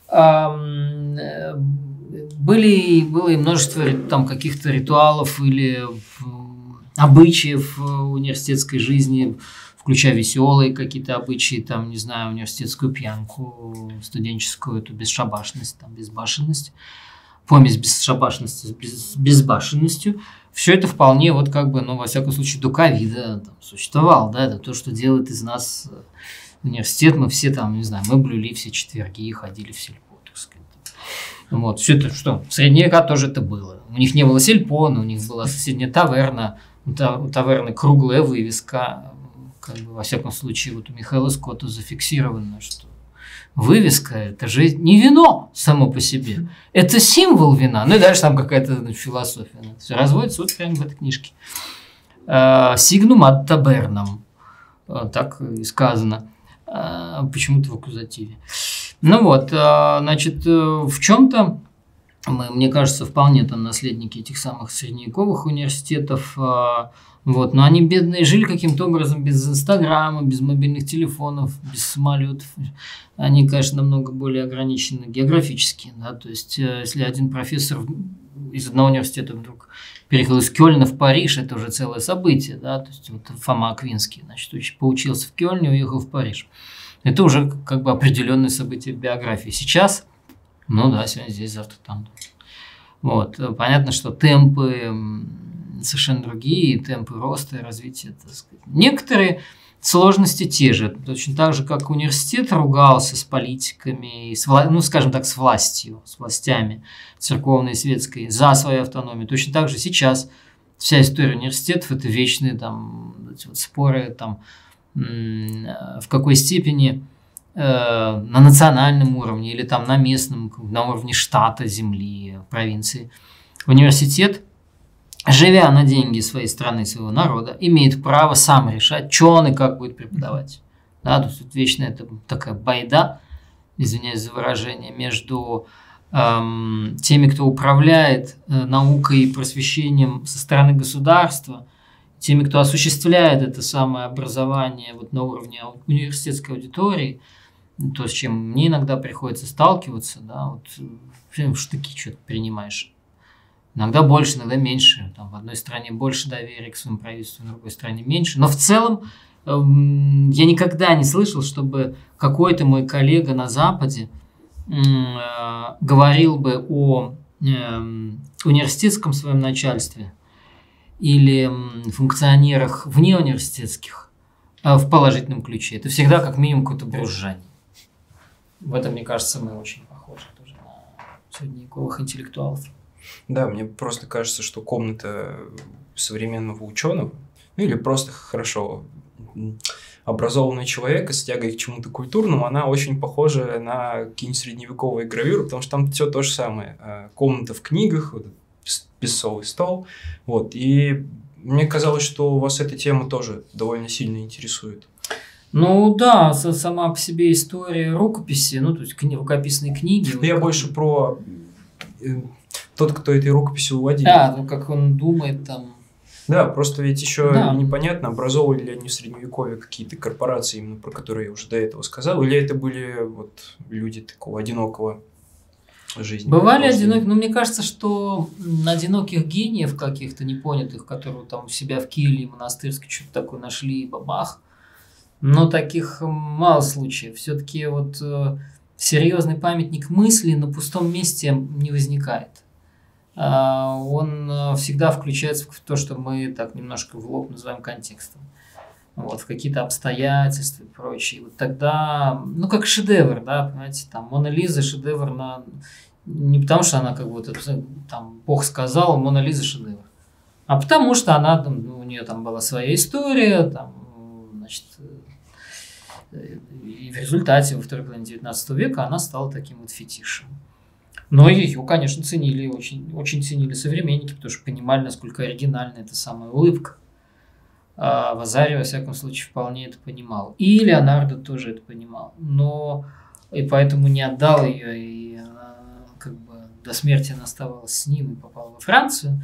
S3: Было и множество там каких-то ритуалов или обычаев университетской жизни, включая веселые какие-то обычаи, там, не знаю, университетскую пьянку, студенческую эту бесшабашность, там, безбашенность, помесь бесшабашности с безбашенностью. Все это вполне, вот как бы, во всяком случае, до ковида там существовало, да, это то, что делает из нас университет. Мы все там, не знаю, мы блюли все четверги и ходили в сельпо, так сказать. Вот, все это что? В средние века тоже это было. У них не было сельпо, но у них была соседняя таверна, у таверны круглая вывеска, как бы, во всяком случае, вот у Михаила Скотта зафиксировано, что вывеска – это же не вино само по себе, это символ вина. Ну и дальше там какая-то философия. Все разводится вот прямо в этой книжке. Сигнум ад табернам, так и сказано. Почему-то в аккузативе. Ну вот, значит, в чем-то мне кажется, вполне там наследники этих самых средневековых университетов. Вот. Но они бедные жили каким-то образом без Инстаграма, без мобильных телефонов, без самолетов. Они, конечно, намного более ограничены географически. Да? То есть, если один профессор из одного университета вдруг переехал из Кёльна в Париж, это уже целое событие. Да? То есть, вот Фома Аквинский, значит, поучился в Кёльне, уехал в Париж. Это уже как бы определенное событие в биографии. Сейчас, ну да, сегодня здесь, завтра там. Вот. Понятно, что темпы совершенно другие, темпы роста и развития. Так сказать. Некоторые сложности те же. Точно так же, как университет ругался с политиками, ну, скажем так, с властью, с властями церковной и светской за свою автономию. Точно так же сейчас вся история университетов – это вечные там, эти вот споры, там, в какой степени на национальном уровне или там на местном, на уровне штата, земли, провинции. Университет, живя на деньги своей страны, своего народа, имеет право сам решать, что он и как будет преподавать. Да, то есть вечно это такая байда, извиняюсь за выражение, между теми, кто управляет наукой и просвещением со стороны государства, теми, кто осуществляет это самое образование вот на уровне университетской аудитории, то, с чем мне иногда приходится сталкиваться, да, вот в штыки что-то принимаешь. Иногда больше, иногда меньше. Там, в одной стране больше доверия к своему правительству, в другой стране меньше. Но в целом я никогда не слышал, чтобы какой-то мой коллега на Западе говорил бы о университетском своем начальстве или функционерах вне университетских в положительном ключе. Это всегда как минимум какое-то брюзжание. В этом, мне кажется, мы очень похожи тоже на средневековых интеллектуалов.
S2: Да, мне просто кажется, что комната современного ученого, ну или просто хорошо образованного человека с тягой к чему-то культурному, она очень похожа на какие-нибудь средневековые гравюры, потому что там все то же самое. Комната в книгах, вот, песцовый стол. Вот. И мне казалось, что вас эта тема тоже довольно сильно интересует.
S3: Ну да, сама по себе история рукописи, ну то есть рукописные книги.
S2: Я больше про тот, кто этой рукописью владеет.
S3: Да, ну как он думает там.
S2: Да, просто ведь еще непонятно, образовывали ли они в Средневековье какие-то корпорации, именно про которые я уже до этого сказал, или это были вот люди такого одинокого жизни.
S3: Бывали одинокие, но мне кажется, что одиноких гениев каких-то непонятых, которые там у себя в Киеве, монастырске что-то такое нашли, бабах, но таких мало случаев. Все-таки вот серьезный памятник мысли на пустом месте не возникает. Он всегда включается в то, что мы так немножко в лоб называем контекстом. Вот, в какие-то обстоятельства и прочее. Вот тогда, ну, как шедевр, да, понимаете, там, Мона Лиза шедевр не потому, что она как бы вот там Бог сказал, Мона Лиза шедевр, а потому что она, там, у нее там была своя история, там, значит, и в результате во второй половине 19 века она стала таким вот фетишем. Но ее, конечно, ценили, очень, очень ценили современники, потому что понимали, насколько оригинальна эта самая улыбка. А Вазари, во всяком случае, вполне это понимал. И Леонардо тоже это понимал. Но и поэтому не отдал ее, и она, как бы до смерти она оставалась с ним и попала во Францию.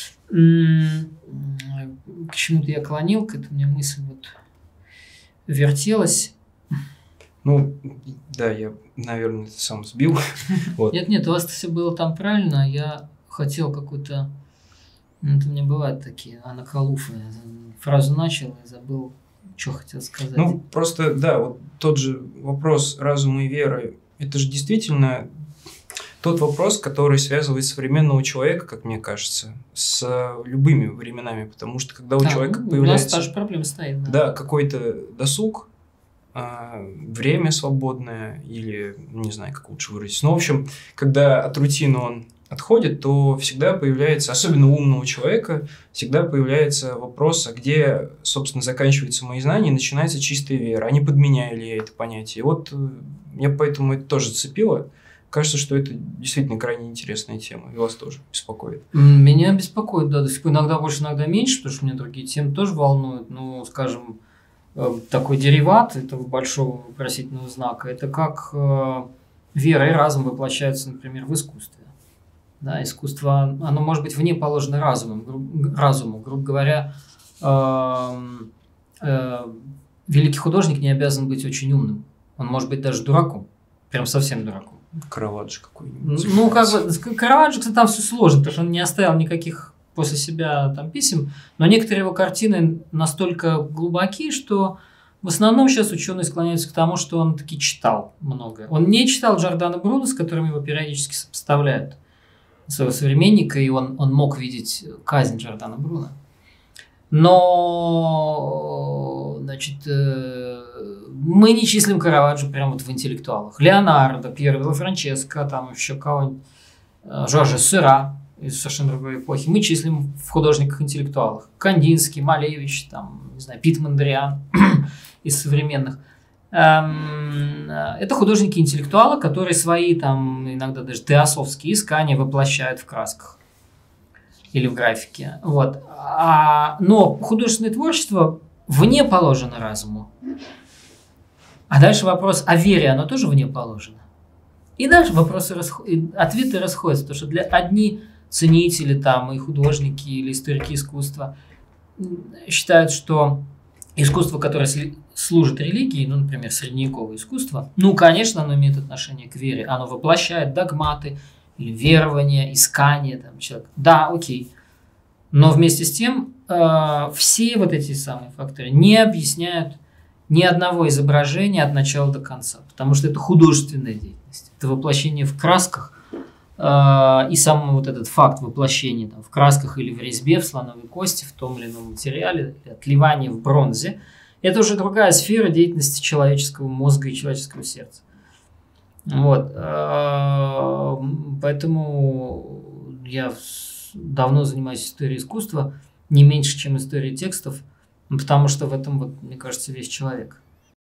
S3: К чему-то я клонил, к этому у меня мысль вот вертелась.
S2: Ну, да, я, наверное, это сам сбил. Вот.
S3: Нет, у вас все было там правильно. Я хотел какую-то... Ну, это у меня бывают такие анакалуфы. Фразу начал и забыл, что хотел сказать.
S2: Ну, просто, да, вот тот же вопрос разума и веры, это же действительно тот вопрос, который связывает современного человека, как мне кажется, с любыми временами. Потому что, когда у человека появляется...
S3: У нас та же проблема стоит.
S2: Да, какой-то досуг, время свободное или, не знаю, как лучше выразиться. Но, в общем, когда от рутины он отходит, то всегда появляется, особенно у умного человека, всегда появляется вопрос, а где, собственно, заканчиваются мои знания и начинается чистая вера, а не подменяю ли я это понятие. И вот меня поэтому это тоже зацепило. Кажется, что это действительно крайне интересная тема, и вас тоже беспокоит.
S3: Меня беспокоит, да, до сих пор иногда больше, иногда меньше, потому что меня другие темы тоже волнуют. Ну, скажем, такой дериват этого большого вопросительного знака, это как вера и разум воплощаются, например, в искусстве. Да, искусство, оно может быть вне положено разуму. Грубо говоря, великий художник не обязан быть очень умным. Он может быть даже дураком. Прям совсем дураком.
S2: Караваджо какой-нибудь.
S3: Ну, как бы, Караваджо, кстати, там все сложно, потому что он не оставил никаких после себя там писем, но некоторые его картины настолько глубоки, что в основном сейчас ученые склоняются к тому, что он таки читал многое. Он не читал Джордано Бруно, с которым его периодически сопоставляют, своего современника, и он мог видеть казнь Джордано Бруно. Но, значит, мы не числим Караваджо прямо вот в интеллектуалах. Леонардо, Пьер Делла Франческо, там еще кого-нибудь, Жоржа Сыра из совершенно другой эпохи, мы числим в художниках-интеллектуалах. Кандинский, Малевич, там, не знаю, Пит Мондриан из современных. Это художники-интеллектуалы, которые свои, там, иногда даже теософские искания воплощают в красках или в графике. Вот. Но художественное творчество вне положено разуму. А дальше вопрос о вере, оно тоже вне положено. И дальше ответы расходятся, потому что для одни ценители там, и художники, или историки искусства считают, что искусство, которое служит религии, ну, например, средневековое искусство, ну, конечно, оно имеет отношение к вере, оно воплощает догматы, или верования, искания там, человека. Да, окей. Но вместе с тем все вот эти самые факторы не объясняют ни одного изображения от начала до конца, потому что это художественная деятельность, это воплощение в красках, и сам вот этот факт воплощения там, в красках или в резьбе, в слоновой кости, в том или ином материале, отливание в бронзе, это уже другая сфера деятельности человеческого мозга и человеческого сердца. Вот. Поэтому я давно занимаюсь историей искусства, не меньше, чем историей текстов, потому что в этом, вот, мне кажется, весь человек.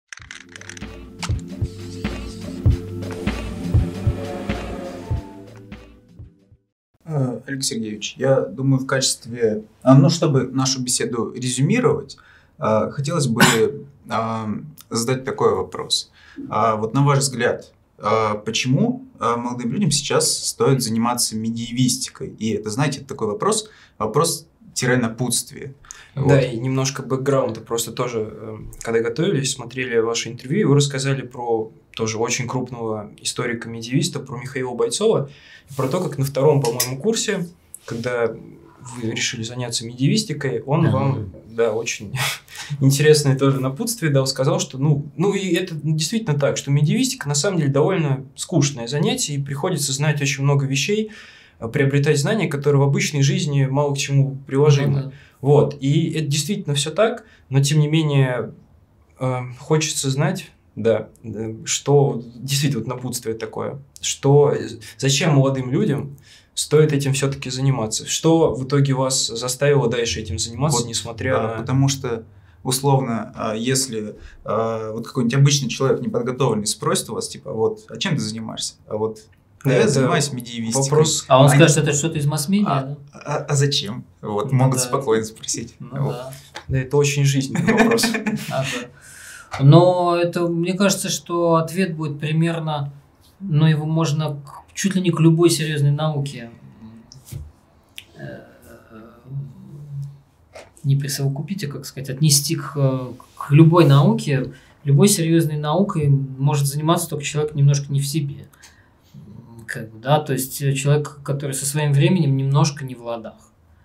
S1: Алексей Сергеевич, я думаю, в качестве, чтобы нашу беседу резюмировать, хотелось бы задать такой вопрос. Вот на ваш взгляд, почему молодым людям сейчас стоит заниматься медиевистикой? И это, знаете, такой вопрос-напутствие.
S2: Да,
S1: Вот.
S2: и немножко бэкграунда. Просто тоже, когда готовились, смотрели ваше интервью, и вы рассказали про тоже очень крупного историка-медиевиста, про Михаила Бойцова, и про то, как на втором, по-моему, курсе, когда вы решили заняться медиевистикой, он вам, да, очень интересное тоже напутствие дал, сказал, что, и это действительно так, что медиевистика на самом деле довольно скучное занятие, и приходится знать очень много вещей, приобретать знания, которые в обычной жизни мало к чему приложимы. Вот, и это действительно все так, но тем не менее хочется знать, да, что действительно вот напутствие такое, что зачем молодым людям стоит этим все-таки заниматься? Что в итоге вас заставило дальше этим заниматься, вот, несмотря на...
S1: Потому что, условно, если вот какой-нибудь обычный человек неподготовленный спросит у вас, типа, вот, а чем ты занимаешься? А вот я занимаюсь медиевистикой.
S2: Вопрос...
S3: А он скажет, это что-то из масс-медиа, да?
S1: А зачем? Вот, могут спокойно спросить.
S3: Да,
S2: это очень жизненный вопрос.
S3: Но это, мне кажется, что ответ будет примерно, его можно чуть ли не к любой серьезной науке не присовокупить, а, как сказать, отнести к любой науке. Любой серьезной наукой может заниматься только человек немножко не в себе. Да? То есть человек, который со своим временем немножко не в ладах.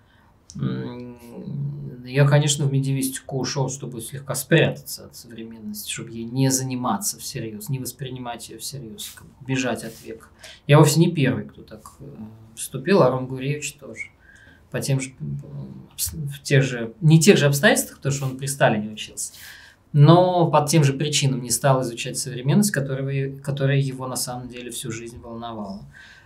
S3: Я, конечно, в медиевистику ушел, чтобы слегка спрятаться от современности, чтобы ей не заниматься всерьез, не воспринимать ее всерьез, бежать от века. Я вовсе не первый, кто так вступил, Арон Гуревич тоже. По тем же, не тех же обстоятельствах, потому что он при Сталине учился, но по тем же причинам не стал изучать современность, которая его на самом деле всю жизнь волновала.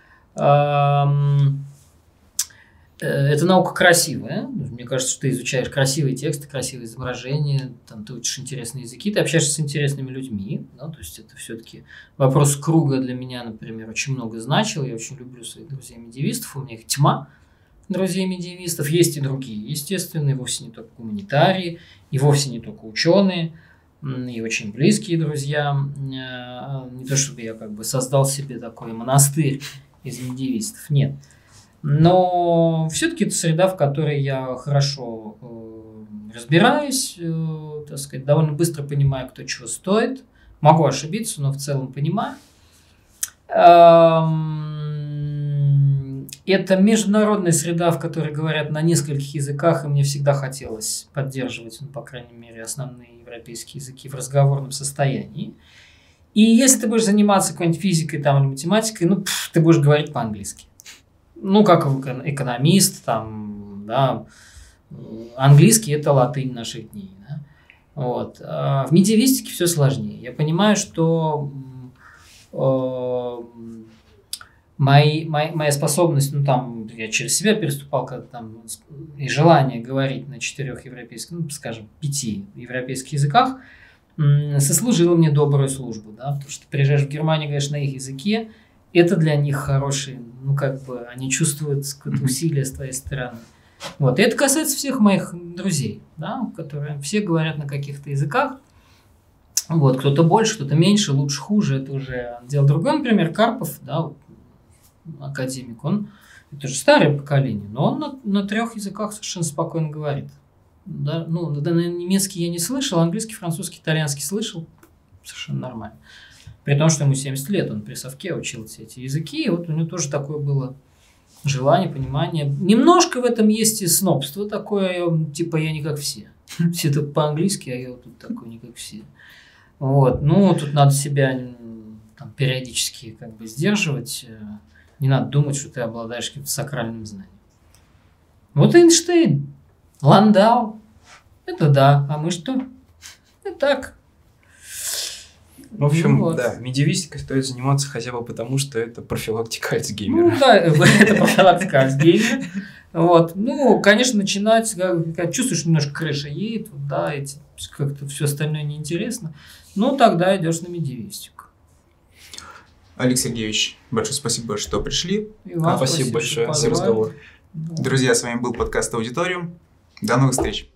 S3: Эта наука красивая. Мне кажется, что ты изучаешь красивые тексты, красивые изображения, там, ты учишь интересные языки, ты общаешься с интересными людьми. Да? То есть это все-таки вопрос круга для меня, например, очень много значил. Я очень люблю своих друзей-медиевистов. У меня их тьма друзей-медиевистов. Есть и другие, естественно, и вовсе не только гуманитарии, и вовсе не только ученые, и очень близкие друзья. Не то, чтобы я создал себе такой монастырь из медиевистов. Нет. Но все-таки это среда, в которой я хорошо разбираюсь, так сказать, довольно быстро понимаю, кто чего стоит. Могу ошибиться, но в целом понимаю. Это международная среда, в которой говорят на нескольких языках, и мне всегда хотелось поддерживать, ну, по крайней мере, основные европейские языки в разговорном состоянии. И если ты будешь заниматься какой-нибудь физикой там, или математикой, ну, ты будешь говорить по-английски. Ну, как экономист, там, да, английский – это латынь наших дней. Да? Вот. А в медиевистике все сложнее. Я понимаю, что моя способность, ну, там, я через себя переступал, когда там, и желание говорить на 4 европейских, ну, скажем, 5 европейских языках, сослужило мне добрую службу, да, потому что ты приезжаешь в Германию, говоришь на их языке, это для них хороший, ну, как бы, они чувствуют какое-то усилие с твоей стороны. Вот, и это касается всех моих друзей, да, которые все говорят на каких-то языках. Вот, кто-то больше, кто-то меньше, лучше, хуже, это уже дело другое. Например, Карпов, да, вот, академик, он, это же старое поколение, но он на 3 языках совершенно спокойно говорит. Да, ну, немецкий я не слышал, английский, французский, итальянский слышал, совершенно нормально. При том, что ему 70 лет, он при совке учил все эти языки, и вот у него тоже такое было желание, понимание. Немножко в этом есть и снобство такое, типа я не как все. Все тут по-английски, а я вот тут такой не как все. Вот, ну, тут надо себя там, периодически как бы сдерживать, не надо думать, что ты обладаешь каким-то сакральным знанием. Вот Эйнштейн, Ландау, это да, а мы что? Это так.
S2: В общем,
S3: вот.
S2: Да, медиевистикой стоит заниматься хотя бы потому, что это профилактика Альцгеймера.
S3: Ну да, это профилактика Альцгеймера. Вот. Ну, конечно, начинать, когда чувствуешь, немножко крыша едет, да, как-то все остальное неинтересно, ну, тогда идешь на медиевистику.
S1: Олег Сергеевич, большое спасибо, что пришли.
S3: И вам
S2: Спасибо большое за разговор.
S3: Да.
S1: Друзья, с вами был подкаст «Аудиториум». До новых встреч.